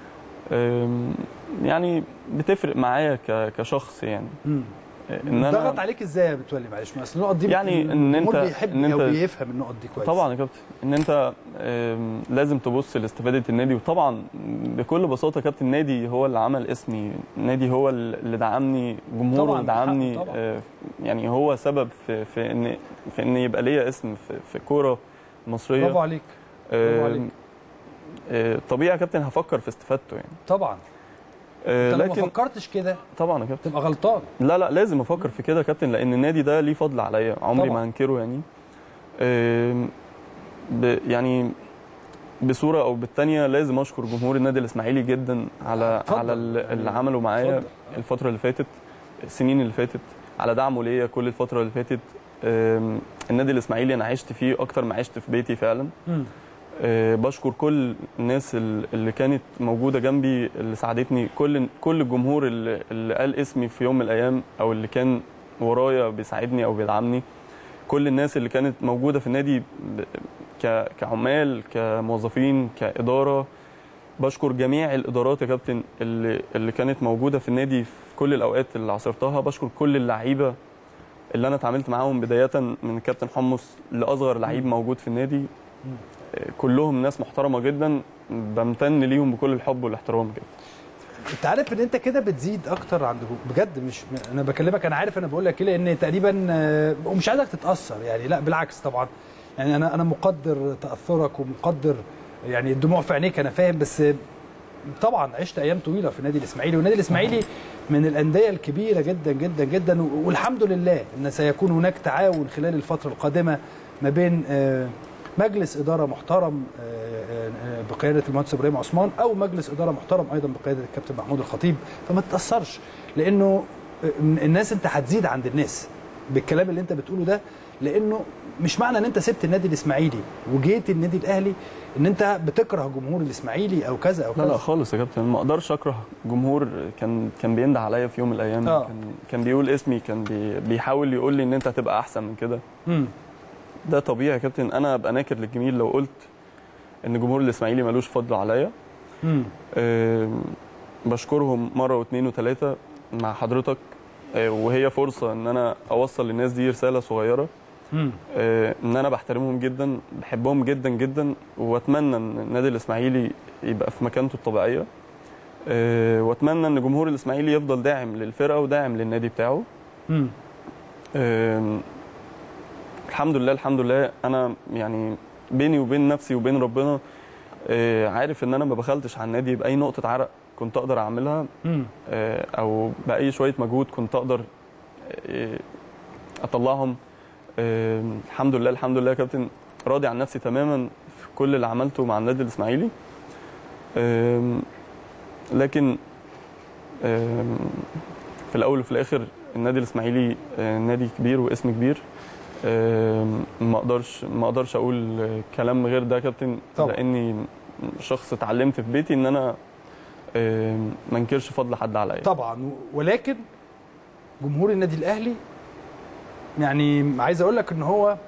يعني بتفرق معايا كشخص يعني. امم ان انا ضغط عليك ازاي يا متولي؟ معلش، ما اصل النقط دي يعني ان انت بيحب ان انت او بيفهم النقط دي كويس. طبعا يا كابتن ان انت لازم تبص لاستفاده النادي، وطبعا بكل بساطه كابتن النادي هو اللي عمل اسمي، النادي هو اللي دعمني، جمهوره اللي دعمني، يعني هو سبب في في ان في ان يبقى ليا اسم في في الكوره المصريه. برافو عليك. برافو عليك. طبيعي يا كابتن هفكر في استفادته يعني. طبعا. انت لو ما فكرتش كده طبعا يا كابتن تبقى غلطان. لا لا لازم افكر في كده يا كابتن، لان النادي ده ليه فضل عليا، عمري طبعا ما هنكره يعني. يعني بصوره او بالثانيه لازم اشكر جمهور النادي الاسماعيلي جدا على فضل. على اللي عمله معايا الفتره اللي فاتت، السنين اللي فاتت، على دعمه ليا كل الفتره اللي فاتت. النادي الاسماعيلي انا عشت فيه اكتر ما عشت في بيتي فعلا. آه، بشكر كل الناس اللي كانت موجوده جنبي، اللي ساعدتني، كل كل الجمهور اللي, اللي قال اسمي في يوم من الايام، او اللي كان ورايا بيساعدني او بيدعمني، كل الناس اللي كانت موجوده في النادي كعمال كموظفين كاداره. بشكر جميع الادارات يا كابتن اللي اللي كانت موجوده في النادي في كل الاوقات اللي عاصرتها. بشكر كل اللعيبه اللي انا اتعاملت معاهم، بدايه من الكابتن حمص لاصغر لعيب موجود في النادي، كلهم ناس محترمه جدا، بمتن ليهم بكل الحب والاحترام كده. انت عارف ان انت كده بتزيد اكتر عند بجد، مش انا بكلمك، انا عارف انا بقول لك ايه، لان تقريبا ومش عايزك تتاثر يعني، لا بالعكس طبعا، يعني انا انا مقدر تاثرك ومقدر يعني الدموع في عينيك، انا فاهم، بس طبعا عشت ايام طويله في النادي الاسماعيلي، والنادي الاسماعيلي من الانديه الكبيره جدا جدا جدا، والحمد لله ان سيكون هناك تعاون خلال الفتره القادمه ما بين مجلس اداره محترم بقياده المهندس ابراهيم عثمان، او مجلس اداره محترم ايضا بقياده الكابتن محمود الخطيب، فما تتاثرش، لانه الناس انت هتزيد عند الناس بالكلام اللي انت بتقوله ده، لانه مش معنى ان انت سبت النادي الاسماعيلي وجيت النادي الاهلي ان انت بتكره جمهور الاسماعيلي او كذا او كذا. لا لا خالص يا كابتن، ما اقدرش اكره جمهور كان كان بينده عليا في يوم من الايام، آه. كان كان بيقول اسمي، كان بي بيحاول يقول لي ان انت هتبقى احسن من كده. امم ده طبيعي يا كابتن، انا ابقى ناكر للجميل لو قلت ان جمهور الاسماعيلي ملوش فضل عليا. امم أه بشكرهم مره واثنين وثلاثه مع حضرتك، أه وهي فرصه ان انا اوصل للناس دي رساله صغيره، أه ان انا بحترمهم جدا، بحبهم جدا جدا، واتمنى ان النادي الاسماعيلي يبقى في مكانته الطبيعيه، أه واتمنى ان جمهور الاسماعيلي يفضل داعم للفرقه وداعم للنادي بتاعه. امم أه الحمد لله الحمد لله، انا يعني بيني وبين نفسي وبين ربنا آه عارف ان انا ما بخلتش على النادي باي نقطه عرق كنت اقدر اعملها، آه او باي شويه مجهود كنت اقدر آه اطلعهم. آه الحمد لله الحمد لله يا كابتن، راضي عن نفسي تماما في كل اللي عملته مع النادي الاسماعيلي. آه لكن آه في الاول وفي الاخر النادي الاسماعيلي آه نادي كبير واسم كبير، ما اقدرش ما اقدرش اقول كلام غير ده يا كابتن، لاني شخص اتعلمت في بيتي ان انا ما انكرش فضل حد عليا طبعا. ولكن جمهور النادي الاهلي يعني عايز اقول لك ان هو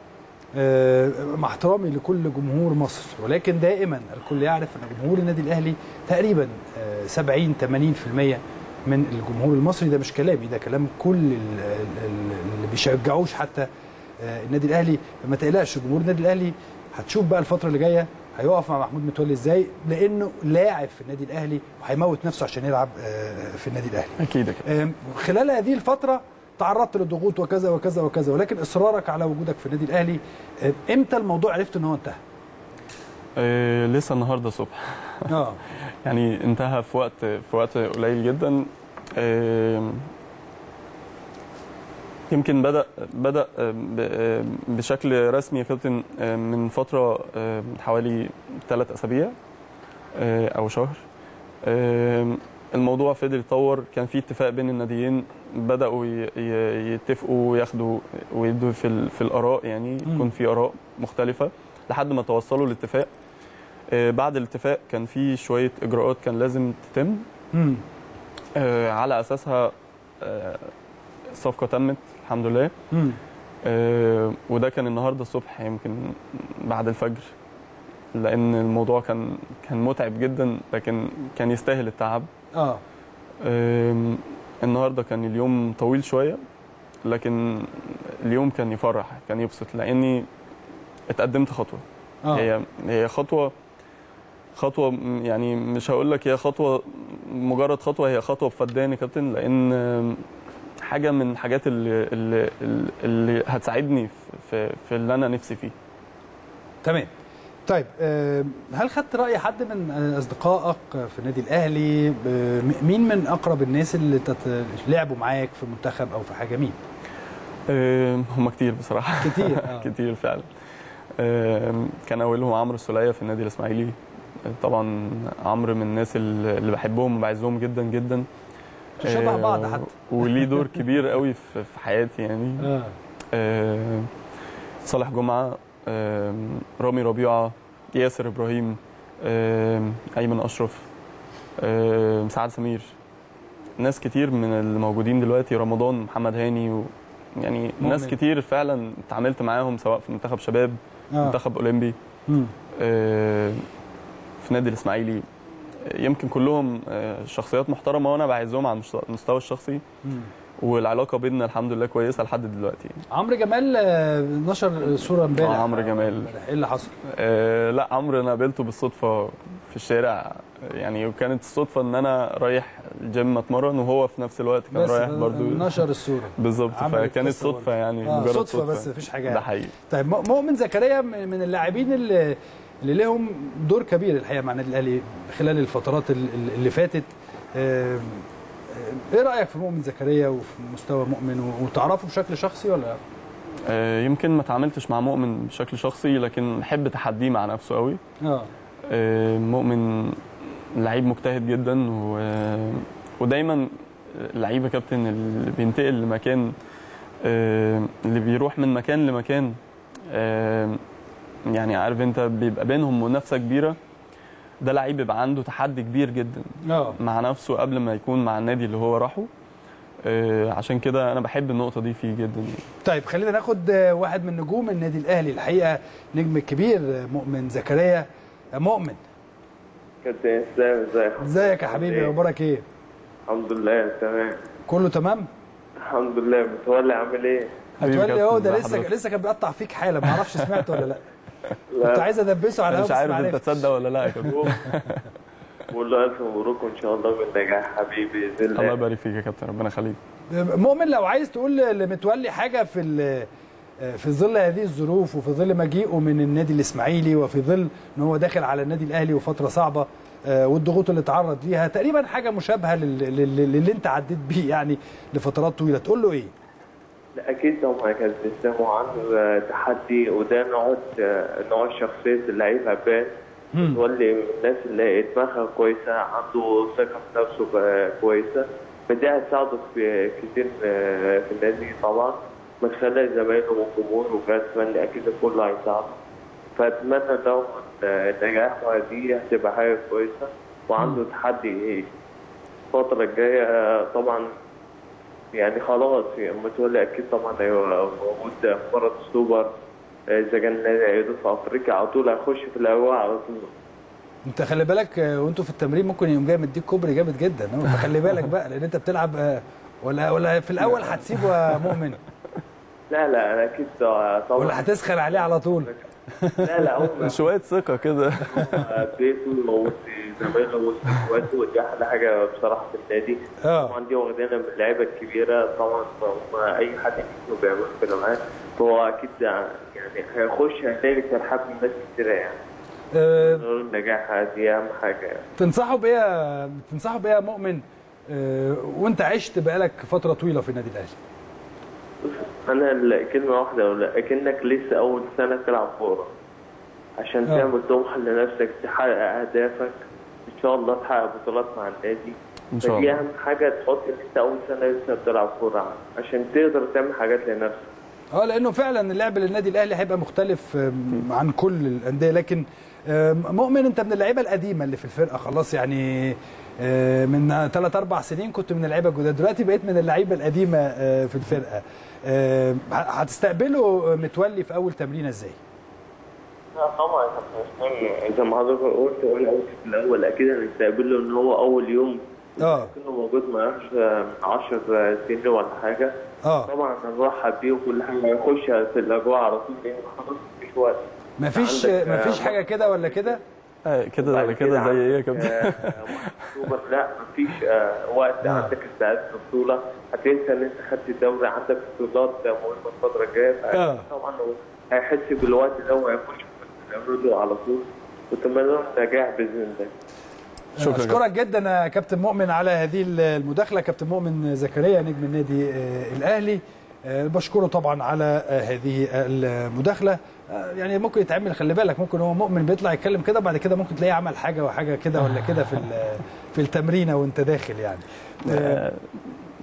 مع احترامي لكل جمهور مصر، ولكن دائما الكل يعرف ان جمهور النادي الاهلي تقريبا سبعين ثمانين بالمئة من الجمهور المصري، ده مش كلامي، ده كلام كل اللي بيشجعوش حتى النادي الاهلي. ما تقلقش، جمهور النادي الاهلي هتشوف بقى الفتره اللي جايه هيقف مع محمود متولي ازاي، لانه لاعب في النادي الاهلي وهيموت نفسه عشان يلعب في النادي الاهلي. اكيد اكيد. خلال هذه الفتره تعرضت للضغوط وكذا وكذا وكذا، ولكن اصرارك على وجودك في النادي الاهلي، امتى الموضوع عرفت ان هو انتهى؟ أه لسه النهارده الصبح. اه يعني انتهى في وقت في وقت قليل جدا. أه يمكن بدأ بدأ بشكل رسمي يا كابتن من فترة حوالي ثلاث أسابيع أو شهر. الموضوع فضل يتطور، كان في اتفاق بين الناديين، بدأوا يتفقوا وياخدوا ويدوا في في الآراء، يعني يكون في آراء مختلفة لحد ما توصلوا لاتفاق. بعد الاتفاق كان في شوية إجراءات كان لازم تتم، على أساسها الصفقة تمت الحمد لله. آه وده كان النهارده الصبح يمكن بعد الفجر، لان الموضوع كان كان متعب جدا، لكن كان يستاهل التعب. اه, آه النهارده كان اليوم طويل شويه، لكن اليوم كان يفرح، كان يبسط، لاني اتقدمت خطوه. آه. هي هي خطوه خطوه يعني مش هقول لك هي خطوه مجرد خطوه، هي خطوه بفدان يا كابتن، لان حاجه من الحاجات اللي اللي, اللي هتساعدني في في اللي انا نفسي فيه. تمام. طيب هل خدت راي حد من اصدقائك في النادي الاهلي؟ مين من اقرب الناس اللي لعبوا معاك في منتخب او في حاجه؟ مين؟ هم كتير بصراحه. كتير آه. كتير فعلا. كان اولهم عمرو السوليه في النادي الاسماعيلي. طبعا عمرو من الناس اللي بحبهم وبعزهم جدا جدا، شبه بعض حتى، وليه دور كبير قوي في حياتي يعني. آه. آه صالح جمعه، آه رامي ربيعه، ياسر ابراهيم، آه، ايمن اشرف، آه، سعد سمير، ناس كتير من الموجودين دلوقتي، رمضان، محمد هاني و يعني مؤمن. ناس كتير فعلا اتعاملت معاهم سواء في منتخب شباب، آه. منتخب اولمبي، آه، في نادي الاسماعيلي، يمكن كلهم آه، شخصيات محترمه وانا بعزهم على المستوى الشخصي. مم. والعلاقه بيننا الحمد لله كويسه لحد دلوقتي. عمرو جمال نشر صوره امبارح. اه عمرو جمال ايه اللي حصل؟ آه لا عمرو انا قابلته بالصدفه في الشارع يعني، وكانت الصدفه ان انا رايح الجيم اتمرن وهو في نفس الوقت كان رايح برضو نشر الصوره بالظبط، فكانت صدفه يعني آه مجرد صدفه, صدفه بس مفيش حاجه. ده حقيقي. طيب مؤمن زكريا من اللاعبين اللي اللي لهم دور كبير الحقيقه مع النادي الاهلي خلال الفترات اللي فاتت. آه ايه رايك في مؤمن زكريا وفي مستوى مؤمن، وتعرفه بشكل شخصي ولا؟ آه يمكن ما تعاملتش مع مؤمن بشكل شخصي، لكن بحب تحديه مع نفسه قوي. اه, آه مؤمن لعيب مجتهد جدا، و... ودايما لعيب يا كابتن اللي بينتقل لمكان، آه اللي بيروح من مكان لمكان، آه يعني عارف انت بيبقى بينهم منافسه كبيره، ده لعيب بيبقى عنده تحدي كبير جدا أوه. مع نفسه قبل ما يكون مع النادي اللي هو راحه. آه عشان كده انا بحب النقطه دي فيه جدا. طيب خلينا ناخد واحد من نجوم النادي الاهلي الحقيقه، نجم الكبير مؤمن زكريا. مؤمن كابتن اسلام ازيك؟ ازيك يا حبيبي، اخبارك ايه؟ الحمد لله تمام. كله تمام؟ الحمد لله. متولي عامل ايه؟ متولي اهو ده لسه لسه كان بيقطع فيك حاله، ما اعرفش سمعت ولا لا. كنت عايز ادبسه على مش عارف انت تصدق ولا لا يا كابتن. بقول له الف مبروك وان شاء الله بالنجاح حبيبي باذن الله. الله يبارك فيك يا كابتن، ربنا يخليك. مؤمن لو عايز تقول لمتولي حاجه في في ظل هذه الظروف، وفي ظل مجيئه من النادي الاسماعيلي، وفي ظل ان هو داخل على النادي الاهلي وفتره صعبه والضغوط اللي اتعرض ليها، تقريبا حاجه مشابهه للي انت عديت بيه يعني لفترات طويله، تقول له ايه؟ لا اكيد طبعا كان بيسلم عنده تحدي، وده نوع نوع شخصيه اللعيب عباد. متولي من الناس اللي دماغها كويسه، عنده ثقه في نفسه كويسه، فدي هتساعده في كتير في النادي طبعا، من خلال زمايله والجمهور وجهاز فني اكيد كله هيساعده. فاتمنى لو النجاح دي هتبقى حاجه كويسه، وعنده تحدي الفتره الجايه طبعا يعني خلاص. متولي اكيد طبعا هيبقى موجود في مباراه السوبر، اذا كان النادي هيدوس في افريقيا على طول هيخش في الاجواء على طول. انت خلي بالك وانتوا في التمرين ممكن يقوم جاي مديك كوبري جامد جدا، انت خلي بالك بقى لان انت بتلعب، ولا ولا في الاول هتسيبه يا مؤمن؟ لا لا انا اكيد طبعا. ولا هتسخن عليه على طول؟ لا لا هو شويه ثقه كده. بيته وزمايله واخواته، ودي احلى حاجه بصراحه في النادي. طبعا دي واخدانا من اللعيبه الكبيره طبعا، هم اي حد فيهم بيعمل كده معاه، فهو اكيد يعني هيخش هيلاقي ترحاب من ناس كتيره يعني. أه النجاح دي اهم حاجه يعني. تنصحه بايه تنصحه بايه يا مؤمن أه وانت عشت بقالك فتره طويله في النادي الاهلي؟ انا كلمه واحده، ولا اكنك لسه اول سنه تلعب كوره، عشان أوه. تعمل طموح لنفسك، تحقق اهدافك، ان شاء الله تحقق بطولات مع النادي. ان شاء الله دي اهم حاجه، تحط ان انت اول سنه لسه بتلعب كوره عشان تقدر تعمل حاجات لنفسك. اه لانه فعلا اللعب للنادي الاهلي هيبقى مختلف عن كل الانديه، لكن مؤمن انت من اللعيبه القديمه اللي في الفرقه خلاص يعني، من ثلاث اربع سنين كنت من اللعيبه الجداد، دلوقتي بقيت من اللعيبه القديمه في الفرقه. هتستقبله متولي في اول تمرينه ازاي؟ لا طبعا زي ما حضرتك قلت، وانا قلت في الاول اكيد هنستقبله ان هو اول يوم اه كنا موجود معاه عشر سنين ولا حاجه. اه طبعا هنرحب بيه وكل حاجه، هيخش في الاجواء على طول لان خلاص مفيش وقت. مفيش مفيش حاجه كده ولا كده؟ اه كده ولا كده زي ايه يا كابتن؟ لا مفيش وقت. آه. عندك استعداد للبطوله، هتنسى ان انت خدت الدوري، عندك بطولات مهمه الفتره الجايه. آه. طبعا هيحس بالوقت ده وهيخش في على طول، واتمنى له النجاح باذن الله. شكرا اشكرك جدا يا كابتن مؤمن على هذه المداخله. كابتن مؤمن زكريا نجم النادي الاهلي، بشكره طبعا على هذه المداخله. يعني ممكن يتعمل، خلي بالك ممكن هو مؤمن بيطلع يتكلم كده، بعد كده ممكن تلاقيه عمل حاجه وحاجه كده ولا كده في في التمرينه وانت داخل يعني.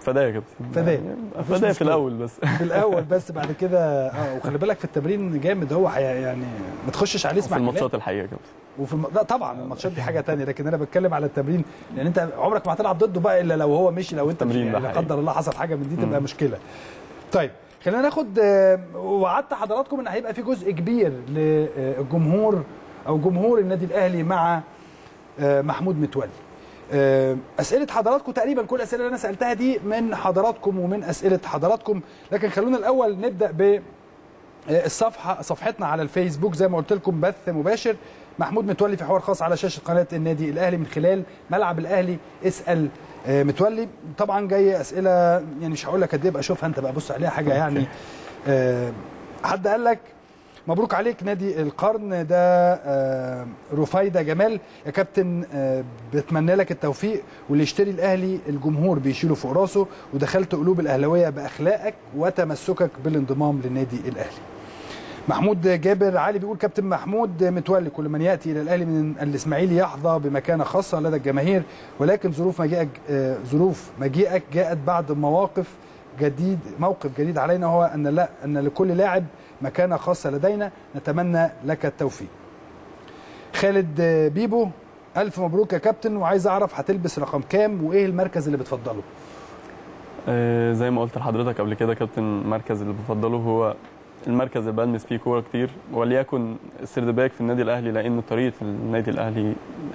فدايه يا كابتن فدايه. يعني فدايه في الاول بس في الاول بس بعد كده اه وخلي بالك في التمرين جامد هو يعني ما تخشش عليه اسمع في الماتشات الحقيقه يا كابتن. وفي الم... لا طبعا الماتشات دي حاجه ثانيه، لكن انا بتكلم على التمرين لان انت عمرك ما هتلعب ضده بقى الا لو هو مشي، لو انت مش يعني لا قدر الله حصل حاجه من دي تبقى مشكله. طيب خلينا ناخد، وعدت حضراتكم ان هيبقى في جزء كبير للجمهور او جمهور النادي الاهلي مع محمود متولي. اسئله حضراتكم تقريبا كل الاسئله اللي انا سالتها دي من حضراتكم ومن اسئله حضراتكم، لكن خلونا الاول نبدا ب الصفحه صفحتنا على الفيسبوك زي ما قلت لكم بث مباشر محمود متولي في حوار خاص على شاشه قناه النادي الاهلي من خلال ملعب الاهلي اسال متولي. طبعا جاي اسئله يعني مش هقول لك قد ايه، بقى شوفها انت بقى بص عليها حاجه يعني. أه حد قال لك مبروك عليك نادي القرن ده، أه رفايده جمال يا كابتن، أه بتمنى لك التوفيق، واللي يشتري الاهلي الجمهور بيشيله فوق راسه، ودخلت قلوب الاهلاويه باخلاقك وتمسكك بالانضمام للنادي الاهلي. محمود جابر علي بيقول كابتن محمود متولي كل من ياتي الى الاهلي من الاسماعيلي يحظى بمكانه خاصه لدى الجماهير، ولكن ظروف مجيئك ظروف مجيئك جاءت بعد مواقف جديد موقف جديد علينا، هو ان لا ان لكل لاعب مكانه خاصه لدينا، نتمنى لك التوفيق. خالد بيبو الف مبروك يا كابتن، وعايز اعرف هتلبس رقم كام وايه المركز اللي بتفضله؟ آه زي ما قلت لحضرتك قبل كده كابتن، المركز اللي بفضله هو المركز اللي بلمس فيه كوره كتير، وليكن السيرد باك في النادي الاهلي، لان طريقه النادي الاهلي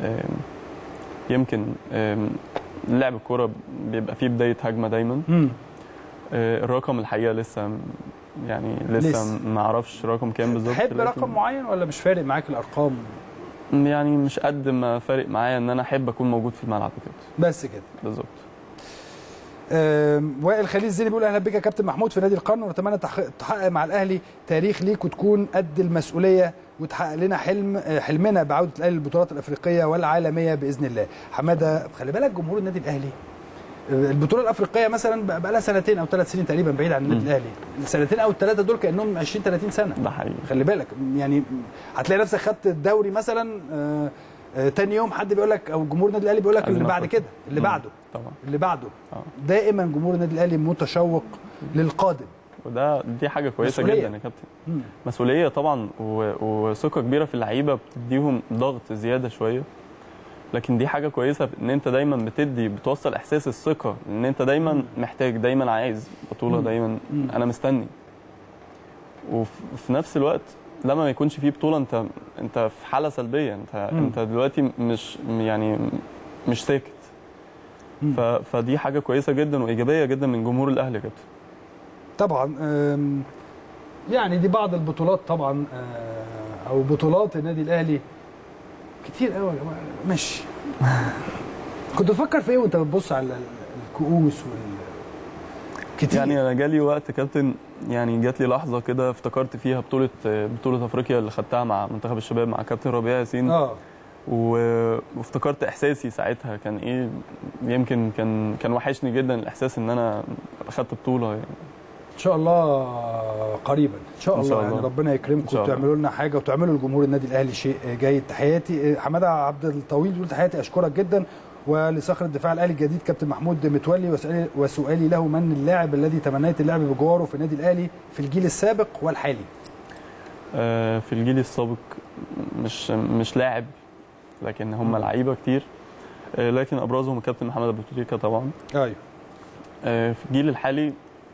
يمكن لعب الكوره بيبقى فيه بدايه هجمه دايما. الرقم الحقيقه لسه يعني لسه, لسه. ما اعرفش رقم كام بالظبط. تحب رقم معين ولا مش فارق معاك الارقام؟ يعني مش قد ما فارق معايا ان انا احب اكون موجود في الملعب كده بس كده بالظبط. وائل خليل الزيني بيقول اهلا بك يا كابتن محمود في نادي القرن، ونتمنى تحقق مع الاهلي تاريخ ليك وتكون قد المسؤوليه وتحقق لنا حلم حلمنا بعوده الاهلي للبطولات الافريقيه والعالميه باذن الله. حماده خلي بالك جمهور النادي الاهلي البطوله الافريقيه مثلا بقى لها سنتين او ثلاث سنين تقريبا بعيد عن النادي الاهلي، السنتين او الثلاثه دول كانهم عشرين ثلاثين سنه. ده حقيقي. خلي بالك يعني هتلاقي نفسك خدت الدوري مثلا آه آه تاني يوم حد بيقول لك او جمهور النادي الاهلي بيقول لك اللي بعد كده اللي بعده طبعا اللي بعده آه. دائما جمهور النادي الاهلي متشوق للقادم، وده دي حاجه كويسه مسؤولية. جدا يا كابتن. مم. مسؤوليه طبعا وثقه كبيره في اللعيبه، بتديهم ضغط زياده شويه، لكن دي حاجه كويسه ان انت دايما بتدي بتوصل احساس الثقه ان انت دايما محتاج، دايما عايز بطوله، دايما انا مستني. وفي نفس الوقت لما ما يكونش فيه بطوله انت انت في حاله سلبيه، انت انت دلوقتي مش يعني مش ساكت. فدي حاجه كويسه جدا وايجابيه جدا من جمهور الاهلي يا كابتن. طبعا يعني دي بعض البطولات طبعا او بطولات النادي الاهلي كتير قوي يا جماعه. ماشي. كنت بتفكر في ايه وانت بتبص على الكؤوس وال كتير؟ يعني انا جالي وقت كابتن، يعني جات لي لحظه كده افتكرت فيها بطوله بطوله افريقيا اللي خدتها مع منتخب الشباب مع كابتن ربيع ياسين. اه وافتكرت احساسي ساعتها كان ايه. يمكن كان كان وحشني جدا الاحساس ان انا اخدت بطوله يعني. ان شاء الله قريبا ان شاء الله, إن شاء الله. يعني ربنا يكرمكم وتعملوا لنا حاجه وتعملوا لجمهور النادي الاهلي شيء جيد. تحياتي حماده عبد الطويل بيقول تحياتي اشكرك جدا، ولصخر الدفاع الاهلي الجديد كابتن محمود متولي، وسؤالي وسؤالي له من اللاعب الذي تمنيت اللعب بجواره في النادي الاهلي في الجيل السابق والحالي؟ آه في الجيل السابق مش مش لاعب، لكن هم لعيبه كتير، آه لكن ابرزهم كابتن محمد ابو تريكه طبعا. ايوه. آه في الجيل الحالي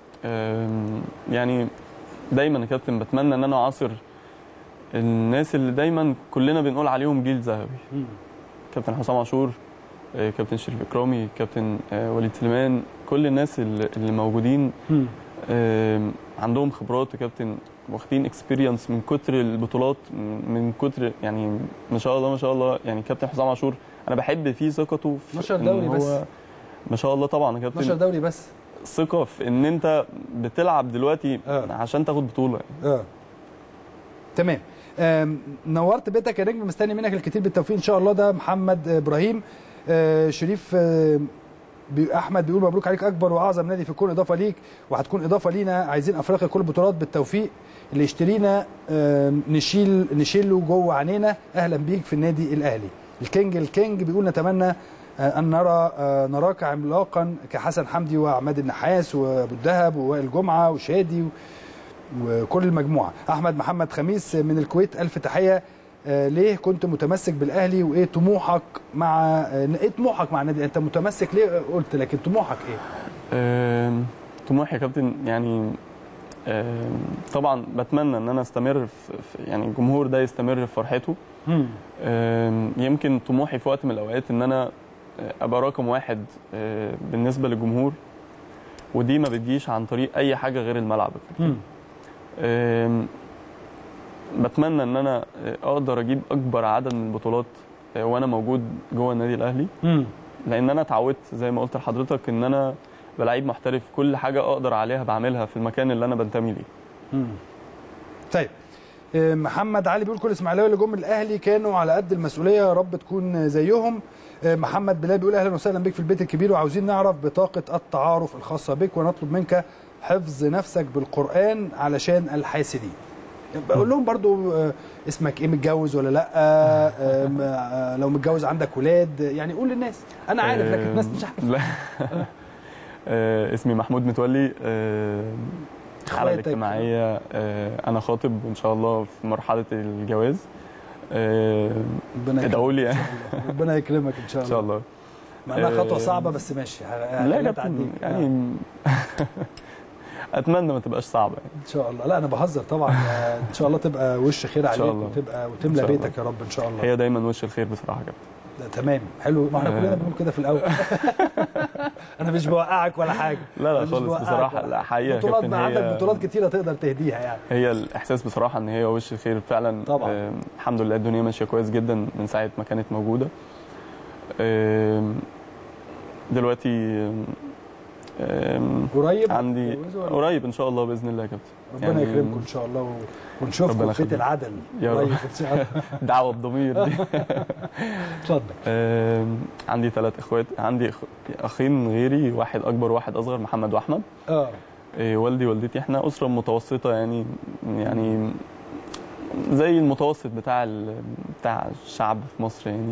يعني دايما يا كابتن بتمنى ان انا اعاصر الناس اللي دايما كلنا بنقول عليهم جيل ذهبي. كابتن حسام عاشور، كابتن شريف اكرامي، كابتن وليد سليمان، كل الناس اللي موجودين عندهم خبرات يا كابتن، واخدين اكسبيرينس من كتر البطولات، من كتر يعني ما شاء الله ما شاء الله. يعني كابتن حسام عاشور انا بحب فيه ثقته في اتناشر دوري بس ما شاء الله طبعا يا كابتن. اتناشر دوري بس ثقه في ان انت بتلعب دلوقتي آه. عشان تاخد بطوله يعني. اه تمام. نورت بيتك يا نجم، مستني منك الكثير بالتوفيق ان شاء الله. ده محمد ابراهيم. آه شريف آه احمد بيقول مبروك عليك اكبر واعظم نادي في الكون، اضافه ليك وهتكون اضافه لينا، عايزين افريقيا كل البطولات بالتوفيق، اللي يشترينا آه نشيل نشيله جوه عينينا، اهلا بيك في النادي الاهلي. الكينج الكينج بيقول نتمنى ان نرى نراك عملاقا كحسن حمدي وعماد النحاس وابو الدهب ووائل جمعه وشادي وكل المجموعه. احمد محمد خميس من الكويت، الف تحيه. ليه كنت متمسك بالاهلي وايه طموحك مع ايه طموحك مع النادي؟ انت متمسك ليه قلت، لكن طموحك ايه؟ أه... طموحي يا كابتن يعني أه... طبعا بتمنى ان انا استمر في يعني الجمهور ده يستمر في فرحته. أه... يمكن طموحي في وقت من الاوقات ان انا ابقى رقم واحد أه... بالنسبه للجمهور، ودي ما بتجيش عن طريق اي حاجه غير الملعب. أه... بتمنى ان انا اقدر اجيب اكبر عدد من البطولات وانا موجود جوه النادي الاهلي، لان انا اتعودت زي ما قلت لحضرتك ان انا بلعيب محترف، كل حاجه اقدر عليها بعملها في المكان اللي انا بنتمي ليه. طيب محمد علي بيقول كل اسماعيلاوي اللي جم الاهلي كانوا على قد المسؤوليه، يا رب تكون زيهم. محمد بلال بيقول اهلا وسهلا بك في البيت الكبير، وعاوزين نعرف بطاقه التعارف الخاصه بك، ونطلب منك حفظ نفسك بالقران علشان الحاسدين. بقول لهم برضو اسمك ايه، متجوز ولا لا، لو متجوز عندك ولاد، يعني قول للناس. انا عارف لكن الناس مش عارفه. لا اسمي محمود متولي، الحاله الاجتماعيه انا خاطب وان شاء الله في مرحله الجواز. ادعوا لي يعني. ربنا يكرمك ان شاء الله. ان شاء الله. مع انها خطوه صعبه بس ماشي. لا يا كابتن يعني اتمنى ما تبقاش صعبه يعني. ان شاء الله. لا انا بهزر طبعا. ان شاء الله تبقى وش خير عليك وتبقى وتملى بيتك يا رب ان شاء الله. هي دايما وش الخير بصراحه كده. تمام حلو، ما احنا كلنا بنقول كده في الاول. انا مش بوقعك ولا حاجه. لا لا خالص بصراحه. لا حقيقه بطولات ما عندك بطولات كتيره تقدر تهديها يعني. هي الاحساس بصراحه ان هي وش الخير فعلا طبعا. آه الحمد لله الدنيا ماشيه كويس جدا من ساعه ما كانت موجوده. آه دلوقتي قريب عندي قريب ان شاء الله باذن الله يا كابتن. ربنا يعني يكرمكم ان شاء الله ونشوفكم في بيت العدل قريب ان شاء الله. دعوه بضمير دي. اتفضل. عندي ثلاث اخوات، عندي اخين غيري، واحد اكبر وواحد اصغر، محمد واحمد. اه والدي والدتي، احنا اسره متوسطه يعني يعني زي المتوسط بتاع بتاع الشعب في مصر يعني.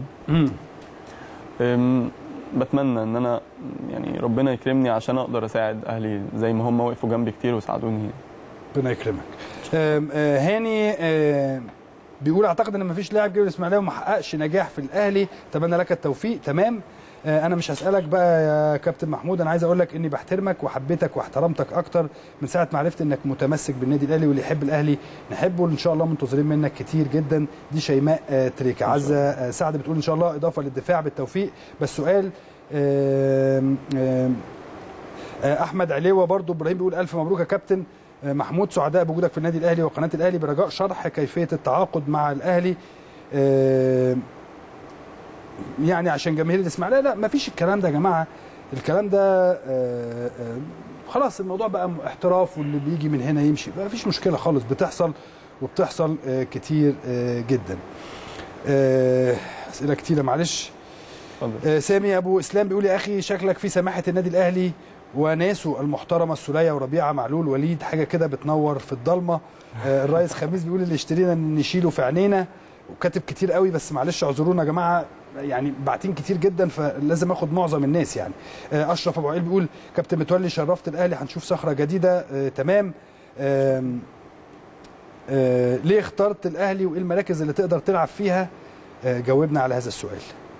امم بتمنى ان انا يعني ربنا يكرمني عشان اقدر اساعد اهلي زي ما هم وقفوا جنبي كتير وساعدوني. ربنا يكرمك. هاني بيقول اعتقد ان مفيش لاعب جه الاسماعيلاوي وما حققش نجاح في الاهلي، اتمنى لك التوفيق. تمام. انا مش هسالك بقى يا كابتن محمود، انا عايز اقول لك اني بحترمك وحبيتك واحترمتك اكتر من ساعه ما عرفت انك متمسك بالنادي الاهلي، واللي يحب الاهلي نحبه ان شاء الله، منتظرين منك كتير جدا. دي شيماء تريكه. عزه سعد بتقول ان شاء الله اضافه للدفاع بالتوفيق. بس سؤال آم آم احمد عليوه برضو ابراهيم بيقول الف مبروك يا كابتن محمود، سعداء بوجودك في النادي الاهلي وقناه الاهلي، برجاء شرح كيفيه التعاقد مع الاهلي يعني عشان جماهير الاسماعيليه. لا ما فيش الكلام ده يا جماعه، الكلام ده خلاص الموضوع بقى احتراف، واللي بيجي من هنا يمشي، ما فيش مشكله خالص، بتحصل وبتحصل كتير جدا. اسئله كتيره معلش. آه سامي ابو اسلام بيقول يا اخي شكلك في سماحه النادي الاهلي وناسه المحترمه السوليه وربيعه معلول وليد، حاجه كده بتنور في الضلمه. آه الرئيس خميس بيقول اللي اشترينا نشيله في عينينا، وكاتب كتير قوي بس معلش اعذرونا يا جماعه، يعني باعتين كتير جدا فلازم اخد معظم الناس يعني. آه اشرف ابو عيل بيقول كابتن متولي شرفت الاهلي، هنشوف صخره جديده. آه تمام. آه آه ليه اخترت الاهلي وايه المراكز اللي تقدر تلعب فيها؟ آه جاوبنا على هذا السؤال.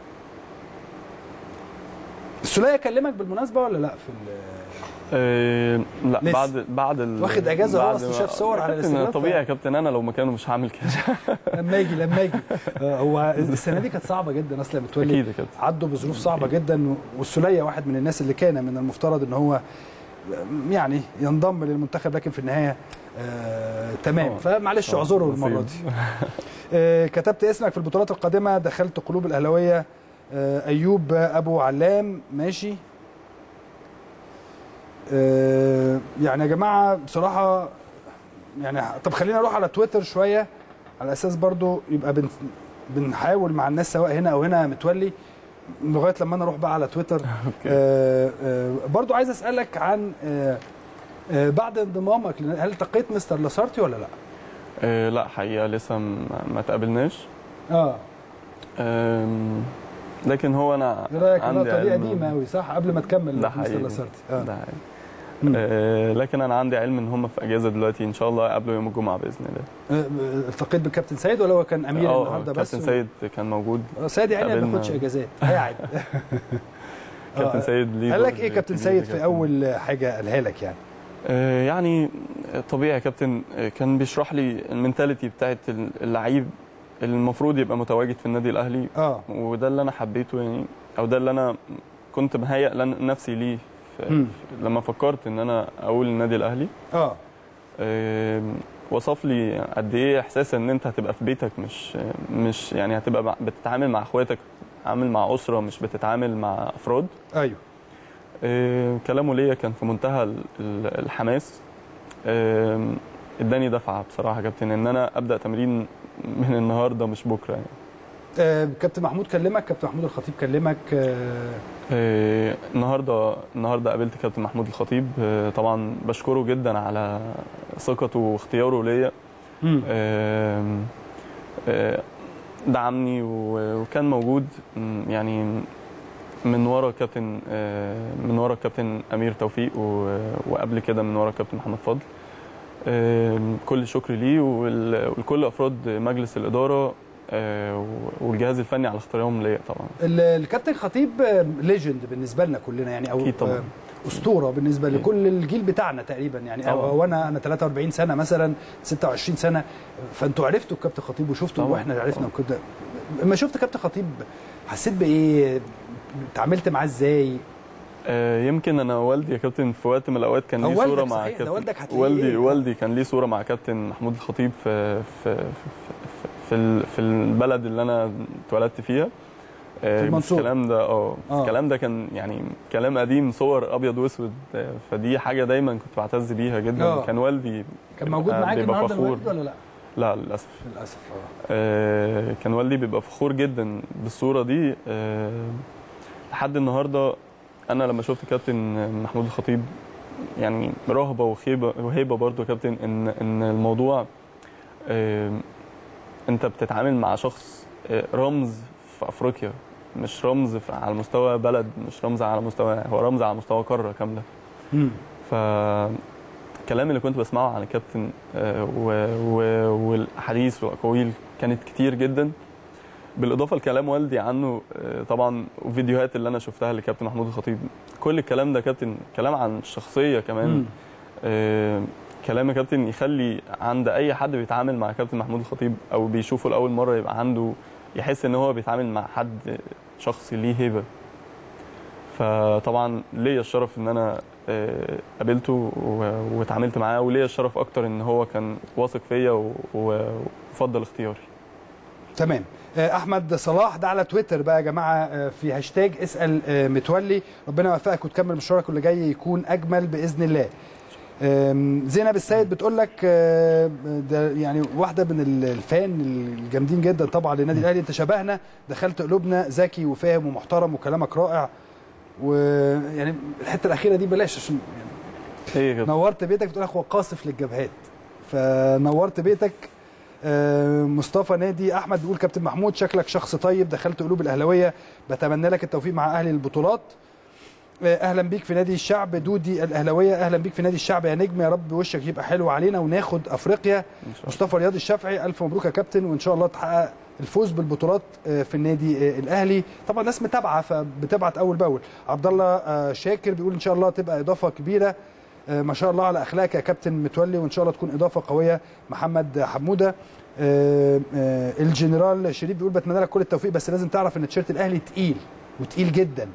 السولية كلمك بالمناسبه ولا لا في أه لا لسه. بعد بعد واخد اجازه هو اصلا شاف صور على الانستجرام. طبيعي يا كابتن انا لو مكانه مش هعمل كده. لما يجي لما يجي هو السنه دي كانت صعبه جدا اصلا، متولي اكيد يا كابتن عدوا بظروف صعبه جدا، والسولية واحد من الناس اللي كان من المفترض ان هو يعني ينضم للمنتخب، لكن في النهايه آه تمام، فمعلش اعذره المره دي. آه كتبت اسمك في البطولات القادمه، دخلت قلوب الاهلاويه. آه ايوب ابو علام ماشي. آه يعني يا جماعه بصراحه يعني، طب خلينا نروح على تويتر شويه على اساس برضو يبقى بن بنحاول مع الناس سواء هنا او هنا متولي لغايه لما انا اروح بقى على تويتر. آه آه برضو عايز اسالك عن آه آه بعد انضمامك، هل التقيت مستر لاسارتي ولا لا؟ آه لا حقيقه لسه ما تقابلناش. اه لكن هو انا رايك عندي النقطه دي علم- قديمه قوي صح قبل ما تكمل ده في مستر حقيقي لاسارتي اه ده حقيقي. مم. آه، لكن انا عندي علم ان هم في اجازه دلوقتي ان شاء الله قبل يوم الجمعه باذن الله. آه، التقيت بالكابتن سيد ولا هو كان امير اه النهارده بس؟ كابتن سيد كان موجود. آه، سيد يعني ما قابلنا. بياخدش اجازات هيقعد. كابتن آه، سيد ليه قال لك دور ايه كابتن كبير سيد جداً. في اول حاجه قالها لك يعني؟ آه، يعني طبيعي يا كابتن، آه، كان بيشرح لي المينتاليتي بتاعت اللعيب اللي المفروض يبقى متواجد في النادي الاهلي، اه وده اللي انا حبيته يعني، او ده اللي انا كنت مهيئ لن- نفسي ليه في- مم. لما فكرت ان انا اقول النادي الاهلي. اه آم، وصف لي قد ايه احساس ان انت هتبقى في بيتك، مش مش يعني هتبقى مع- بتتعامل مع اخواتك، بتتعامل مع اسره، مش بتتعامل مع افراد. ايوه آه، كلامه ليا كان في منتهى ال- ال- الحماس. آم، اداني دفعه بصراحه يا كابتن ان انا ابدا تمرين من النهارده مش بكره يعني. آه، كابتن محمود كلمك؟ كابتن محمود الخطيب كلمك؟ آه، آه، النهارده النهارده قابلت كابتن محمود الخطيب، آه، طبعا بشكره جدا على ثقته واختياره ليا. مم. آم، آه، دعمني و- وكان موجود، م، يعني من ورا كابتن آه، من ورا كابتن امير توفيق و- وقبل كده من ورا كابتن محمد فضل. آم، كل شكر ليه وال- ولكل افراد مجلس الاداره آه، والجهاز الفني على اختيارهم ليا طبعا. ال- الكابتن خطيب ليجند بالنسبه لنا كلنا يعني، او أكيد طبعاً. آه، اسطوره بالنسبه أكيد. لكل الجيل بتاعنا تقريبا يعني، او طبعاً. أو انا انا ثلاثة وأربعين سنه مثلا، ستة وعشرين سنه، فانتوا عرفتوا الكابتن خطيب وشفتوا طبعاً. واحنا عرفنا طبعاً. وكده. لما شفت كابتن خطيب حسيت بايه؟ اتعاملت معاه ازاي؟ آه، يمكن انا والدي يا كابتن في وقت من الاوقات كان أو ليه صوره والدك مع صحيح، ده كابتن والدك هتلاقيه والدي إيه؟ والدي كان ليه صوره مع كابتن محمود الخطيب في في في في, ال- في البلد اللي انا اتولدت فيها. آه، في المنصورة. بس الكلام ده اه آه. الكلام ده كان يعني كلام قديم، صور ابيض واسود. آه، فدي حاجه دايما كنت بعتز بيها جدا. آه. كان والدي كان موجود آه، معاك بيبقى النهارده فخور. الوالد ولا لا؟ لا للاسف. للاسف اه. آه، كان والدي بيبقى فخور جدا بالصوره دي. آه، لحد النهارده انا لما شفت كابتن محمود الخطيب يعني رهبه وخيبه وهيبه برضه يا كابتن ان ان الموضوع آه، انت بتتعامل مع شخص آه، رمز في افريقيا، مش رمز في- على مستوى بلد، مش رمز على مستوى، هو رمز على مستوى قاره كامله. مم. فالكلام اللي كنت بسمعه عن الكابتن آه، و- و- والاحاديث والاقاويل كانت كتير جدا، بالاضافه لكلام والدي عنه آه، طبعا، وفيديوهات اللي انا شفتها لكابتن محمود الخطيب. كل الكلام ده كابتن كلام عن الشخصيه كمان. مم. آه، كلام يا كابتن يخلي عند اي حد بيتعامل مع كابتن محمود الخطيب او بيشوفه لاول مره يبقى عنده، يحس ان هو بيتعامل مع حد شخص ليه هيبه. فطبعا ليا الشرف ان انا آه، قابلته و- واتعاملت معاه، وليا الشرف اكتر ان هو كان واثق فيا و- و- وفضل اختياري. تمام. آه، احمد صلاح ده على تويتر بقى يا جماعه، آه، في هاشتاج اسال آه، متولي. ربنا يوفقك وتكمل مشوارك واللي جاي يكون اجمل باذن الله. آم، زينب السيد بتقول لك آه، ده يعني واحده من ال- الفان الجامدين جدا طبعا للنادي الاهلي، انت شبهنا، دخلت قلوبنا، ذكي وفاهم ومحترم وكلامك رائع. ويعني الحته الاخيره دي بلاش عشان يعني ايه كده؟ نورت بيتك. بتقول لك هو قاصف للجبهات، فنورت بيتك. آه، مصطفى نادي احمد بيقول كابتن محمود شكلك شخص طيب، دخلت قلوب الاهلاويه، بتمنى لك التوفيق مع اهلي البطولات. آه، اهلا بيك في نادي الشعب. دودي الاهلاويه اهلا بيك في نادي الشعب يا نجم، يا رب وشك يبقى حلو علينا وناخد افريقيا. إن شاء الله. مصطفى رياض الشافعي الف مبروك يا كابتن، وان شاء الله تحقق الفوز بالبطولات آه، في النادي آه، الاهلي. طبعا ناس متابعه فبتبعت اول باول. عبد الله آه، شاكر بيقول ان شاء الله تبقى اضافه كبيره، آه، ما شاء الله على اخلاقك يا كابتن متولي، وان شاء الله تكون اضافه قويه. محمد حموده. آه، آه، الجنرال شريف بيقول بتمنى لك كل التوفيق، بس لازم تعرف ان تيشيرت الاهلي تقيل وتقيل جدا،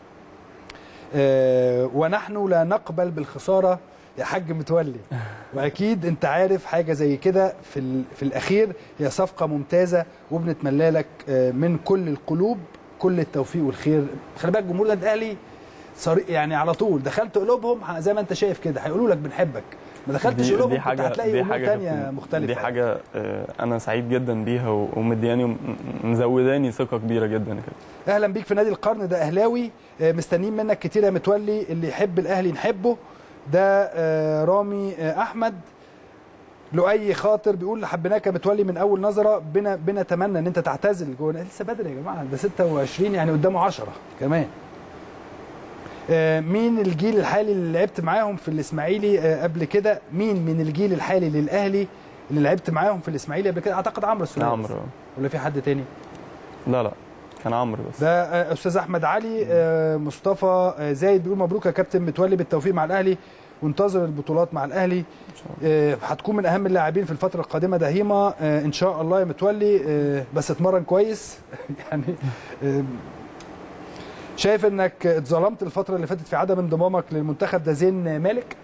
آه، ونحن لا نقبل بالخساره يا حاج متولي، واكيد انت عارف حاجه زي كده. في ال- في الاخير هي صفقه ممتازه، وبنتمنى لك آه، من كل القلوب كل التوفيق والخير. خلي بالك جمهور النادي الاهلي صريح يعني، على طول دخلت قلوبهم زي ما انت شايف كده هيقولوا لك بنحبك، ما دخلتش دي- قلوبهم دي كنت حاجه هتلاقي دي امور حاجه ثانيه كابتن، مختلفه. دي حاجه آه، انا سعيد جدا بيها و- ومدياني مزوداني ثقه كبيره جدا يا كابتن. اهلا بيك في نادي القرن، ده اهلاوي، آه، مستنيين منك كتير يا متولي، اللي يحب الاهلي نحبه. ده آه، رامي آه، احمد. لؤي خاطر بيقول حبيناك يا متولي من اول نظره، بنا بنتمنى ان انت تعتزل جوه. لسه بدري يا جماعه، ده ستة وعشرين يعني قدامه عشرة كمان. آه مين الجيل الحالي اللي لعبت معاهم في الاسماعيلي آه قبل كده؟ مين من الجيل الحالي للاهلي اللي لعبت معاهم في الاسماعيلي قبل كده؟ اعتقد عمرو السولية. عمرو ولا في حد تاني؟ لا لا كان عمرو بس. ده آه استاذ احمد علي. آه مصطفى آه زايد بيقول مبروك يا كابتن متولي بالتوفيق مع الاهلي، وانتظر البطولات مع الاهلي. آه هتكون من اهم اللاعبين في الفتره القادمه دهيمه آه ان شاء الله يا متولي. آه بس اتمرن كويس. يعني آه شايف انك اتظلمت الفتره اللي فاتت في عدم انضمامك للمنتخب ده زين مالك؟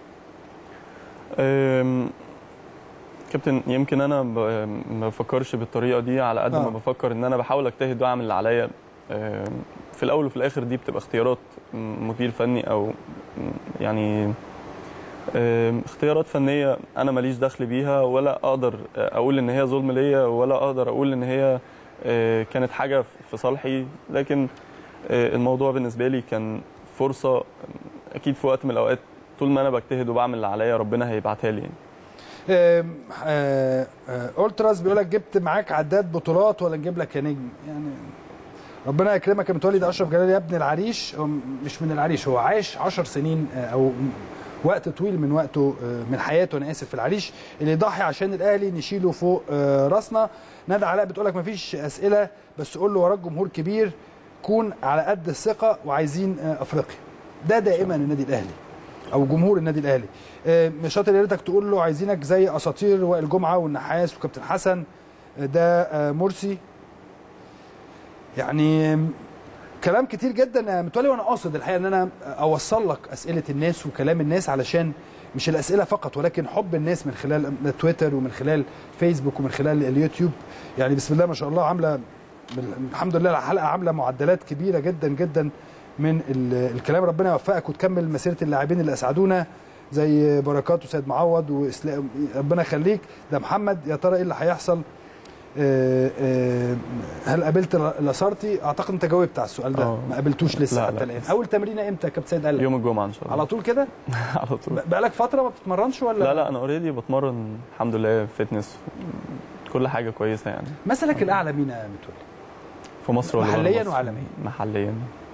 كابتن يمكن انا ما بفكرش بالطريقه دي، على قد آه. ما بفكر ان انا بحاول اجتهد واعمل اللي عليا. في الاول وفي الاخر دي بتبقى اختيارات مدير فني او يعني اختيارات فنيه انا ماليش دخل بيها، ولا اقدر اقول ان هي ظلم ليا، ولا اقدر اقول ان هي كانت حاجه في صالحي. لكن الموضوع بالنسبه لي كان فرصه، اكيد في وقت من الاوقات طول ما انا بجتهد وبعمل اللي عليا ربنا هيبعتها لي. اولتراس بيقول لك جبت معاك عداد بطولات ولا نجيب لك يا نجم؟ يعني ربنا يكرمك يا متولي. ده اشرف جلال يا ابن العريش، مش من العريش، هو عايش عشر سنين او وقت طويل من وقته من حياته انا اسف في العريش، اللي يضحي عشان الاهلي نشيله فوق راسنا. ندى علاء بتقول لك مفيش اسئله بس قول له وراك جمهور كبير، كون على قد الثقه وعايزين افريقيا. ده دائما النادي الاهلي او جمهور النادي الاهلي. مش شاطر يا ريتك تقول له عايزينك زي اساطير وائل جمعه والنحاس وكابتن حسن. ده مرسي. يعني كلام كتير جدا يا متولي، وانا قاصد الحقيقه ان انا اوصل لك اسئله الناس وكلام الناس، علشان مش الاسئله فقط ولكن حب الناس من خلال تويتر ومن خلال فيسبوك ومن خلال اليوتيوب. يعني بسم الله ما شاء الله عامله الحمد لله الحلقه عامله معدلات كبيره جدا جدا من الكلام. ربنا يوفقك وتكمل مسيره اللاعبين اللي اسعدونا زي بركات وسيد معوض واسلام، ربنا يخليك. ده محمد، يا ترى ايه اللي هيحصل؟ هل قابلت لاسارتي؟ اعتقد انت جاوبت على السؤال ده. أوه. ما قابلتوش لسه حتى الان. اول تمرينه امتى يا كابتن سيد؟ قال يوم الجمعه ان شاء الله. على طول كده؟ على طول. بقالك فتره ما بتتمرنش ولا؟ لا لا انا اوريدي بتمرن الحمد لله، فتنس كل حاجه كويسه يعني. مثلك الاعلى مين يا متولي؟ في مصر ولا محليا وعالميا؟ محليا.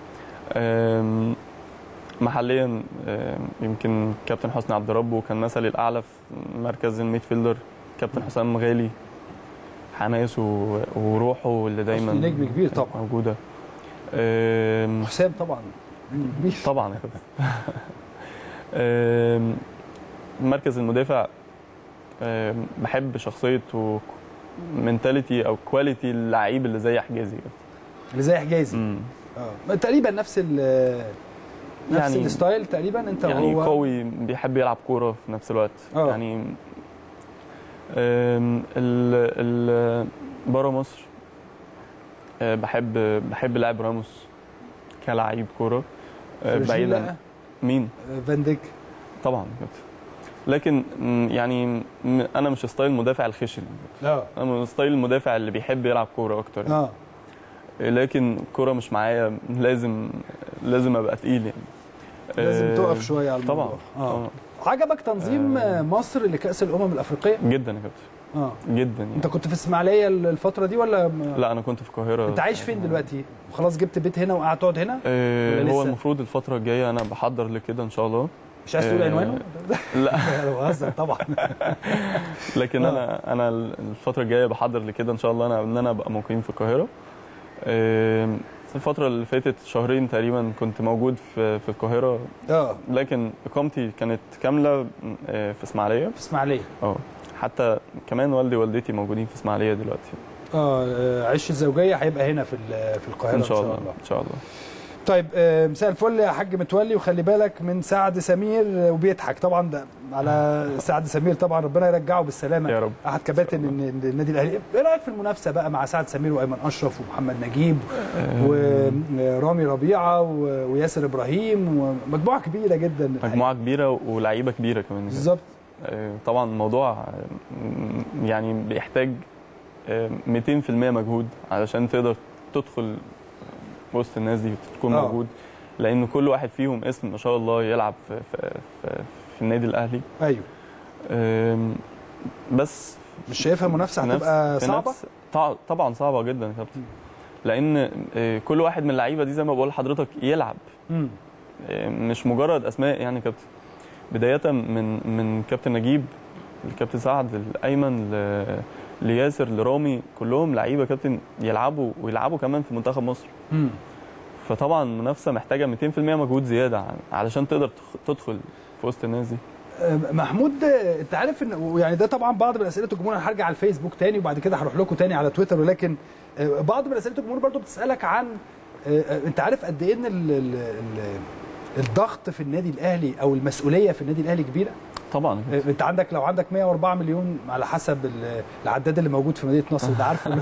محليا يمكن كابتن حسني عبد رب، وكان مثلي الاعلى في مركز الميدفيلدر كابتن حسام مغالي، حماسه وروحه اللي دايما نجم كبير طبعا موجوده. حسام طبعا طبعا يا كابتن. مركز المدافع بحب شخصيه ومنتاليتي او كواليتي اللعيب اللي زي حجازي. اللي زي حجازي اه تقريبا نفس ال نفس يعني الستايل تقريبا. انت يعني هو قوي بيحب يلعب كوره في نفس الوقت. أوه. يعني ال بره مصر بحب بحب لاعب راموس كلاعب كوره. بعيدا مين؟ فان ديك طبعا. لكن يعني انا مش ستايل المدافع الخشن. اه انا ستايل المدافع اللي بيحب يلعب كوره اكتر. اه لكن الكوره مش معايا، لازم لازم ابقى تقيل يعني. لازم آه تقف شويه على الموضوع. طبعا. اه عجبك تنظيم آه مصر لكأس الامم الافريقيه؟ جدا يا كابتن. اه جدا يعني. انت كنت في اسماعيليه الفتره دي ولا م... لا انا كنت في القاهره. انت عايش فين دلوقتي؟ خلاص جبت بيت هنا وقاعد تقعد هنا؟ آه هو المفروض الفتره الجايه انا بحضر لكده ان شاء الله. مش عايز تقول آه عنوانه؟ لا انا بهزر طبعا. لكن انا انا الفتره الجايه بحضر لكده ان شاء الله، انا ان انا ابقى مقيم في القاهره. آه الفترة اللي فاتت شهرين تقريبا كنت موجود في في القاهرة. اه لكن اقامتي كانت كاملة في اسماعيلية. في اسماعيلية. اه حتى كمان والدي ووالدتي موجودين في اسماعيلية دلوقتي. اه عيش الزوجية هيبقى هنا في في القاهرة ان شاء الله. ان شاء الله. طيب مساء الفل يا حاج متولي، وخلي بالك من سعد سمير وبيضحك طبعا ده على سعد سمير طبعا، ربنا يرجعه بالسلامه يا رب. احد كباتن النادي الاهلي. ايه رايك في المنافسه بقى مع سعد سمير وايمن اشرف ومحمد نجيب ورامي ربيعه وياسر ابراهيم ومجموعه كبيره جدا؟ مجموعه كبيره ولاعيبه كبيره كمان. بالظبط. طبعا الموضوع يعني بيحتاج مئتين في المئة مجهود علشان تقدر تدخل وسط الناس دي وتكون أوه. موجود، لان كل واحد فيهم اسم ما شاء الله يلعب في في في, في النادي الاهلي. ايوه. بس مش شايفها منافسه هتبقى صعبه؟ طبعا صعبه جدا يا كابتن، لان كل واحد من اللعيبه دي زي ما بقول لحضرتك يلعب، م. مش مجرد اسماء يعني كابتن، بدايه من من كابتن نجيب الكابتن سعد الايمن لياسر لرامي، كلهم لعيبه كابتن يلعبوا ويلعبوا كمان في منتخب مصر. م. فطبعا المنافسه محتاجه مئتين في المئة مجهود زياده علشان تقدر تدخل في وسط الناس دي. محمود انت عارف ان يعني ده طبعا بعض من اسئله الجمهور، انا هرجع على الفيسبوك تاني وبعد كده هروح لكم تاني على تويتر، ولكن بعض من اسئله الجمهور برضو بتسالك عن انت عارف قد ايه ان ال ال ال الضغط في النادي الاهلي او المسؤوليه في النادي الاهلي كبيره؟ طبعا انت عندك لو عندك مئة وأربعة مليون على حسب العداد اللي موجود في مدينه نصر ده عارفه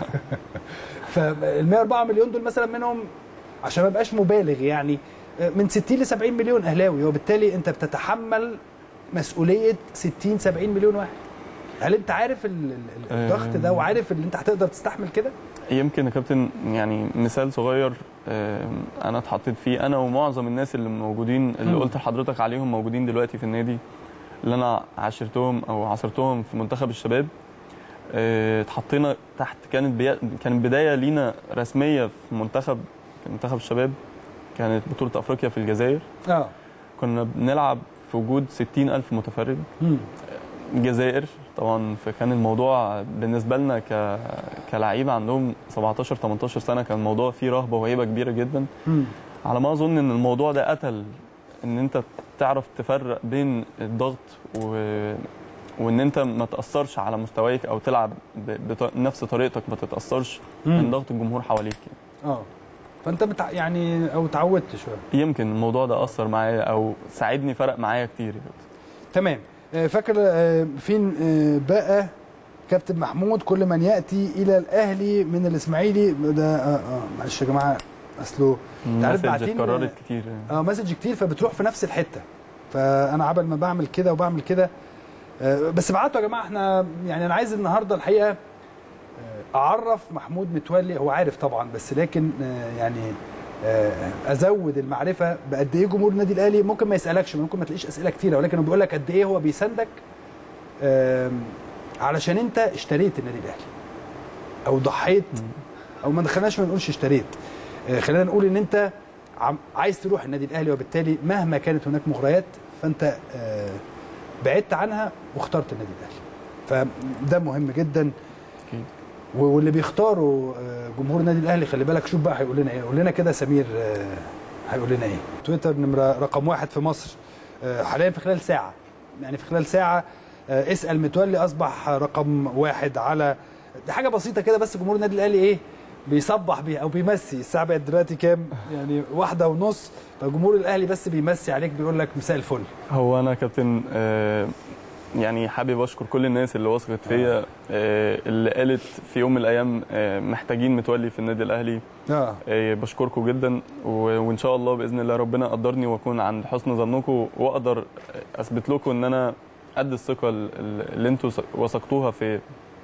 فال مئة وأربعة مليون دول مثلا منهم عشان ما ابقاش مبالغ يعني من ستين ل سبعين مليون اهلاوي، وبالتالي انت بتتحمل مسؤوليه ستين سبعين مليون واحد. هل انت عارف الضغط ده وعارف ان انت هتقدر تستحمل كده؟ يمكن يا كابتن يعني مثال صغير انا اتحطيت فيه، انا ومعظم الناس اللي موجودين اللي قلت لحضرتك عليهم موجودين دلوقتي في النادي اللي انا عاشرتهم او عاصرتهم في منتخب الشباب. اتحطينا تحت، كانت بي... كانت بدايه لينا رسميه في منتخب في منتخب الشباب، كانت بطوله افريقيا في الجزائر. اه كنا بنلعب في وجود ستين ألف متفرج. الجزائر طبعا، فكان الموضوع بالنسبه لنا ك كلاعيبه عندهم سبعتاشر تمنتاشر سنه، كان الموضوع فيه رهبه وهيبه كبيره جدا. مم. على ما اظن ان الموضوع ده قتل ان انت تعرف تفرق بين الضغط و... وان انت ما تاثرش على مستواك او تلعب بنفس طريقتك، ما تتاثرش من ضغط الجمهور حواليك. اه فانت بتع... يعني او اتعودت شويه. يمكن الموضوع ده اثر معايا او ساعدني، فرق معايا كتير. تمام. فاكر فين بقى كابتن محمود كل من ياتي الى الاهلي من الاسماعيلي ده؟ اه, آه معلش يا جماعه اصله انت عارف بعتين اتكررت كتير اه مسج كتير فبتروح في نفس الحته، فانا عبل ما بعمل كده وبعمل كده آه بس بعتوا يا جماعه احنا يعني انا عايز النهارده الحقيقه اعرف محمود متولي، هو عارف طبعا بس لكن آه يعني ازود المعرفه بقد ايه جمهور النادي الاهلي ممكن ما يسالكش، ممكن ما تلاقيش اسئله كتيره، ولكن هو بيقول لك قد ايه هو بيساندك علشان انت اشتريت النادي الاهلي او ضحيت، او ما دخلناش ما نقولش اشتريت، خلينا نقول ان انت عايز تروح النادي الاهلي، وبالتالي مهما كانت هناك مغريات فانت بعدت عنها واخترت النادي الاهلي، فده مهم جدا. واللي بيختاروا جمهور النادي الاهلي خلي بالك، شوف بقى هيقول لنا ايه، قول لنا كده سمير هيقول لنا ايه. تويتر نمره رقم واحد في مصر حاليا في خلال ساعه، يعني في خلال ساعه اسال متولي اصبح رقم واحد على دي حاجه بسيطه كده، بس جمهور النادي الاهلي ايه بيصبح بيها او بيمسي. الساعه بقت دلوقتي كام؟ يعني واحدة ونص، فجمهور الاهلي بس بيمسي عليك بيقول لك مساء الفل. هو انا كابتن آه يعني حابب اشكر كل الناس اللي وثقت فيا، آه اللي قالت في يوم من الايام آه محتاجين متولي في النادي الاهلي. اه, آه بشكركم جدا، وان شاء الله باذن الله ربنا قدرني واكون عند حسن ظنكم، واقدر اثبت لكم ان انا قد الثقه اللي انتم وثقتوها فيا.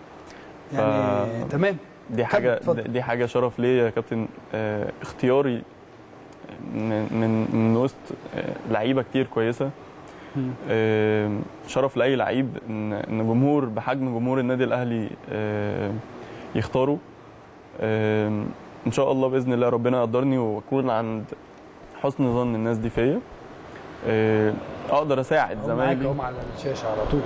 يعني تمام، دي حاجه دي حاجه شرف ليا يا كابتن، آه اختياري من من, من وسط آه لعيبه كتير كويسه. آه شرف لاي لعيب ان ان جمهور بحجم جمهور النادي الاهلي آه يختاروا. آه ان شاء الله باذن الله ربنا يقدرني واكون عند حسن ظن الناس دي فيا، آه اقدر اساعد زمايلي. هم على الشاشه على طول،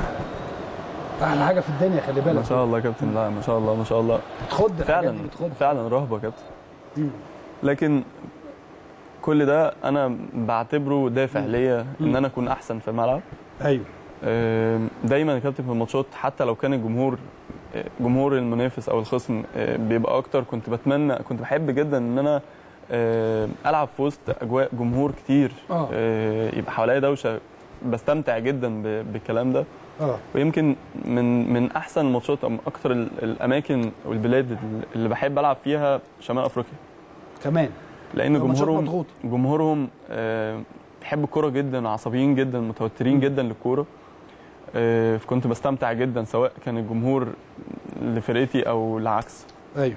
احلى حاجه في الدنيا خلي بالك. ما شاء الله يا كابتن، لا ما شاء الله ما شاء الله بتخض فعلا بتخض. فعلا رهبه يا كابتن، لكن كل ده انا بعتبره دافع ليا ان انا اكون احسن في الملعب. ايوه دايما يا كابتن في الماتشات حتى لو كان الجمهور جمهور المنافس او الخصم بيبقى اكتر، كنت بتمنى كنت بحب جدا ان انا العب في وسط اجواء جمهور كتير، أوه. يبقى حواليا دوشه، بستمتع جدا بالكلام ده. أوه. ويمكن من من احسن الماتشات او اكتر الاماكن والبلاد اللي بحب العب فيها شمال افريقيا كمان، لان جمهورهم جمهورهم آه بيحب الكوره جدا، عصبيين جدا، متوترين م. جدا للكوره. آه فكنت بستمتع جدا سواء كان الجمهور لفرقتي او العكس. ايوه.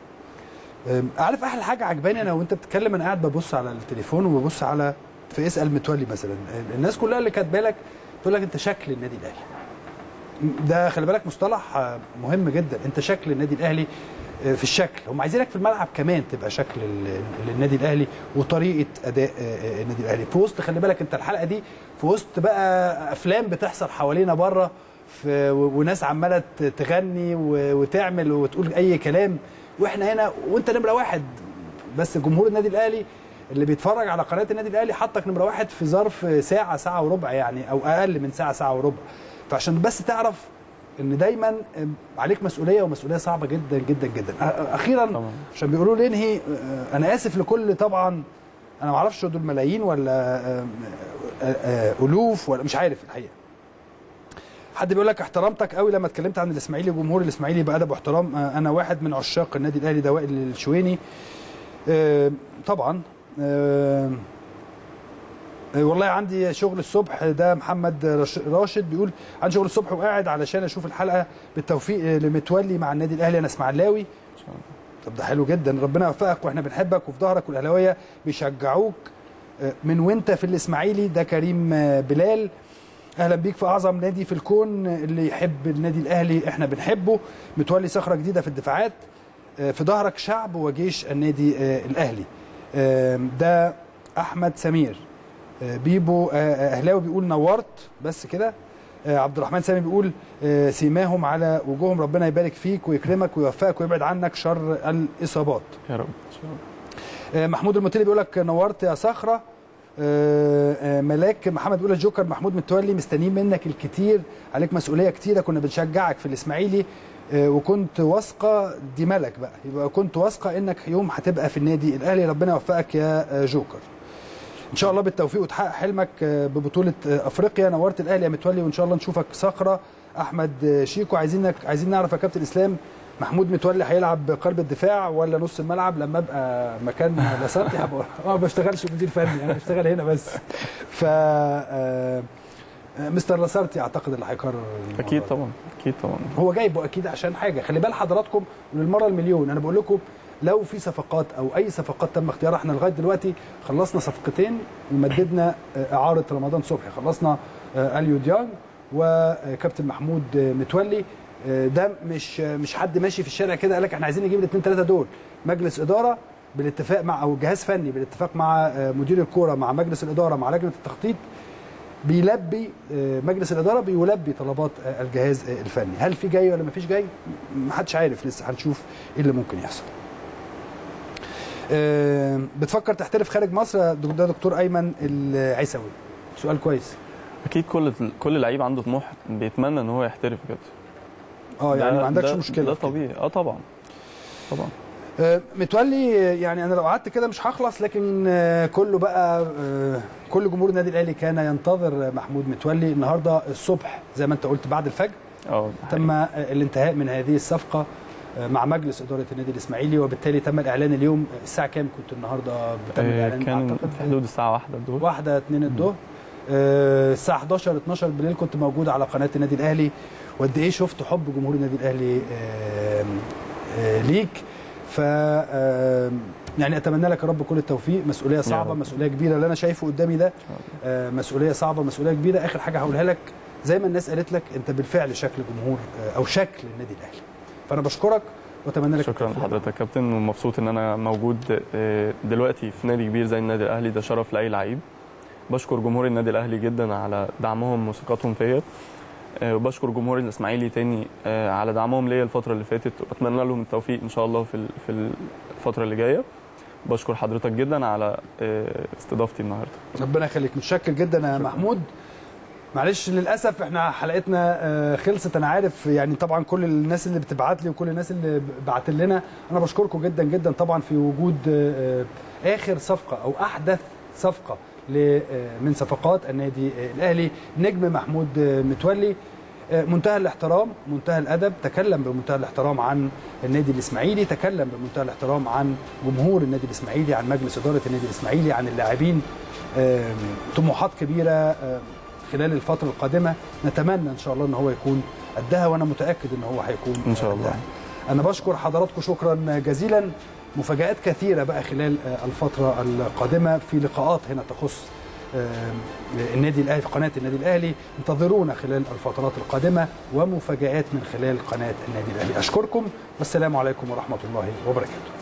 عارف احلى حاجه عجباني انا وانت بتتكلم، انا قاعد ببص على التليفون وببص على في اسال متولي مثلا، الناس كلها اللي كاتبه لك تقول لك انت شكل النادي الاهلي، ده خلي بالك مصطلح مهم جدا. انت شكل النادي الاهلي في الشكل، هم عايزينك في الملعب كمان تبقى شكل النادي الاهلي وطريقه اداء النادي الاهلي في وسط. خلي بالك انت الحلقه دي في وسط بقى افلام بتحصل حوالينا بره وناس عماله تغني وتعمل وتقول اي كلام، واحنا هنا وانت نمره واحد. بس جمهور النادي الاهلي اللي بيتفرج على قناه النادي الاهلي حطك نمره واحد في ظرف ساعه ساعه وربع يعني، او اقل من ساعه ساعه وربع. فعشان بس تعرف ان دايما عليك مسؤوليه، ومسؤوليه صعبه جدا جدا جدا. اخيرا طبعا. عشان بيقولوا لي انهي، انا اسف لكل، طبعا انا ما اعرفش دول ملايين ولا الوف ولا مش عارف الحقيقه. حد بيقول لك احترمتك قوي لما اتكلمت عن الاسماعيلي وجمهور الاسماعيلي بادب واحترام. انا واحد من عشاق النادي الاهلي، ده وائل الشويني. طبعا والله عندي شغل الصبح. ده محمد راشد بيقول عندي شغل الصبح وقاعد علشان اشوف الحلقه. بالتوفيق لمتولي مع النادي الاهلي، انا اسماعيلاوي. طب ده حلو جدا، ربنا يوفقك واحنا بنحبك وفي ظهرك، والاهلاويه بيشجعوك من وانت في الاسماعيلي. ده كريم بلال، اهلا بيك في اعظم نادي في الكون. اللي يحب النادي الاهلي احنا بنحبه. متولي صخره جديده في الدفاعات، في ظهرك شعب وجيش النادي الاهلي. ده احمد سمير بيبو اهلاوي بيقول نورت بس كده. عبد الرحمن سامي بيقول سيماهم على وجوههم، ربنا يبارك فيك ويكرمك ويوفقك ويبعد عنك شر الاصابات يا رب. محمود المتلي بيقول لك نورت يا صخره. ملاك محمد بيقول الجوكر محمود متولي مستنيين منك الكتير، عليك مسؤوليه كتيره، كنا بنشجعك في الاسماعيلي وكنت واثقه. دي ملك بقى، يبقى كنت واثقه انك يوم هتبقى في النادي الاهلي. ربنا يوفقك يا جوكر ان شاء الله بالتوفيق وتحقق حلمك ببطوله افريقيا. نورت الاهلي يا متولي وان شاء الله نشوفك صخره. احمد شيكو عايزينك عايزين نعرف يا كابتن اسلام، محمود متولي هيلعب قلب الدفاع ولا نص الملعب لما ابقى مكان لاسارتي؟ اه ما بشتغلش مدير فني، انا بشتغل هنا بس. ف مستر لاسارتي اعتقد اللي هيقرر. اكيد طبعا، اكيد طبعا. هو جايبه اكيد عشان حاجه. خلي بال حضراتكم للمره المليون انا بقول لكم، لو في صفقات او اي صفقات تم اختيارها، احنا لغايه دلوقتي خلصنا صفقتين ومددنا اعاره رمضان صبحي، خلصنا اليو ديانج وكابتن محمود متولي. ده مش مش حد ماشي في الشارع كده قال لك احنا عايزين نجيب الاثنين ثلاثه دول. مجلس اداره بالاتفاق مع او جهاز فني بالاتفاق مع مدير الكوره مع مجلس الاداره مع لجنه التخطيط، بيلبي مجلس الاداره بيلبي طلبات الجهاز الفني. هل في جاي ولا ما فيش جاي؟ ما حدش عارف لسه، هنشوف ايه اللي ممكن يحصل. بتفكر تحترف خارج مصر؟ ده دكتور ايمن العيسوي. سؤال كويس. اكيد كل كل لعيب عنده طموح بيتمنى ان هو يحترف كده. اه يعني ما عندكش مشكله؟ ده طبيعي. اه طبعا طبعا. متولي يعني انا لو قعدت كده مش هخلص، لكن كله بقى كل جمهور النادي الاهلي كان ينتظر محمود متولي. النهارده الصبح زي ما انت قلت بعد الفجر اه تم الانتهاء من هذه الصفقه مع مجلس اداره النادي الاسماعيلي، وبالتالي تم الاعلان اليوم. الساعه كام كنت النهارده بتم الاعلان؟ كان في حدود الساعه واحدة الظهر، واحدة اتنين الظهر. الساعه حداشر اتناشر بالليل كنت موجود على قناه النادي الاهلي، وقد ايه شفت حب جمهور النادي الاهلي ليك. ف يعني اتمنى لك يا رب كل التوفيق. مسؤوليه صعبه، مسؤوليه كبيره. اللي انا شايفه قدامي ده مسؤوليه صعبه، مسؤوليه كبيره. اخر حاجه هقولها لك، زي ما الناس قالت لك، انت بالفعل شكل جمهور او شكل النادي الاهلي. فانا بشكرك واتمنى لك شكرا لحضرتك يا كابتن، ومبسوط ان انا موجود دلوقتي في نادي كبير زي النادي الاهلي. ده شرف لاي لعيب. بشكر جمهور النادي الاهلي جدا على دعمهم وثقتهم فيا، وبشكر جمهور الاسماعيلي تاني على دعمهم ليا الفتره اللي فاتت، واتمنى لهم التوفيق ان شاء الله في في الفتره اللي جايه. بشكر حضرتك جدا على استضافتي النهارده. ربنا يخليك، متشكر جدا يا محمود. معلش للاسف احنا حلقتنا خلصت. انا عارف يعني طبعا كل الناس اللي بتبعت لي وكل الناس اللي بعت لنا، انا بشكركم جدا جدا طبعا في وجود اخر صفقه او احدث صفقه من صفقات النادي الاهلي، نجم محمود متولي. منتهى الاحترام، منتهى الادب، تكلم بمنتهى الاحترام عن النادي الاسماعيلي، تكلم بمنتهى الاحترام عن جمهور النادي الاسماعيلي، عن مجلس اداره النادي الاسماعيلي، عن اللاعبين. طموحات كبيره خلال الفتره القادمه، نتمنى ان شاء الله ان هو يكون قدها، وانا متاكد ان هو هيكون ان شاء الله. انا بشكر حضراتكم شكرا جزيلا. مفاجآت كثيره بقى خلال الفتره القادمه في لقاءات هنا تخص النادي الاهلي في قناه النادي الاهلي. انتظرونا خلال الفترات القادمه ومفاجآت من خلال قناه النادي الاهلي. اشكركم والسلام عليكم ورحمه الله وبركاته.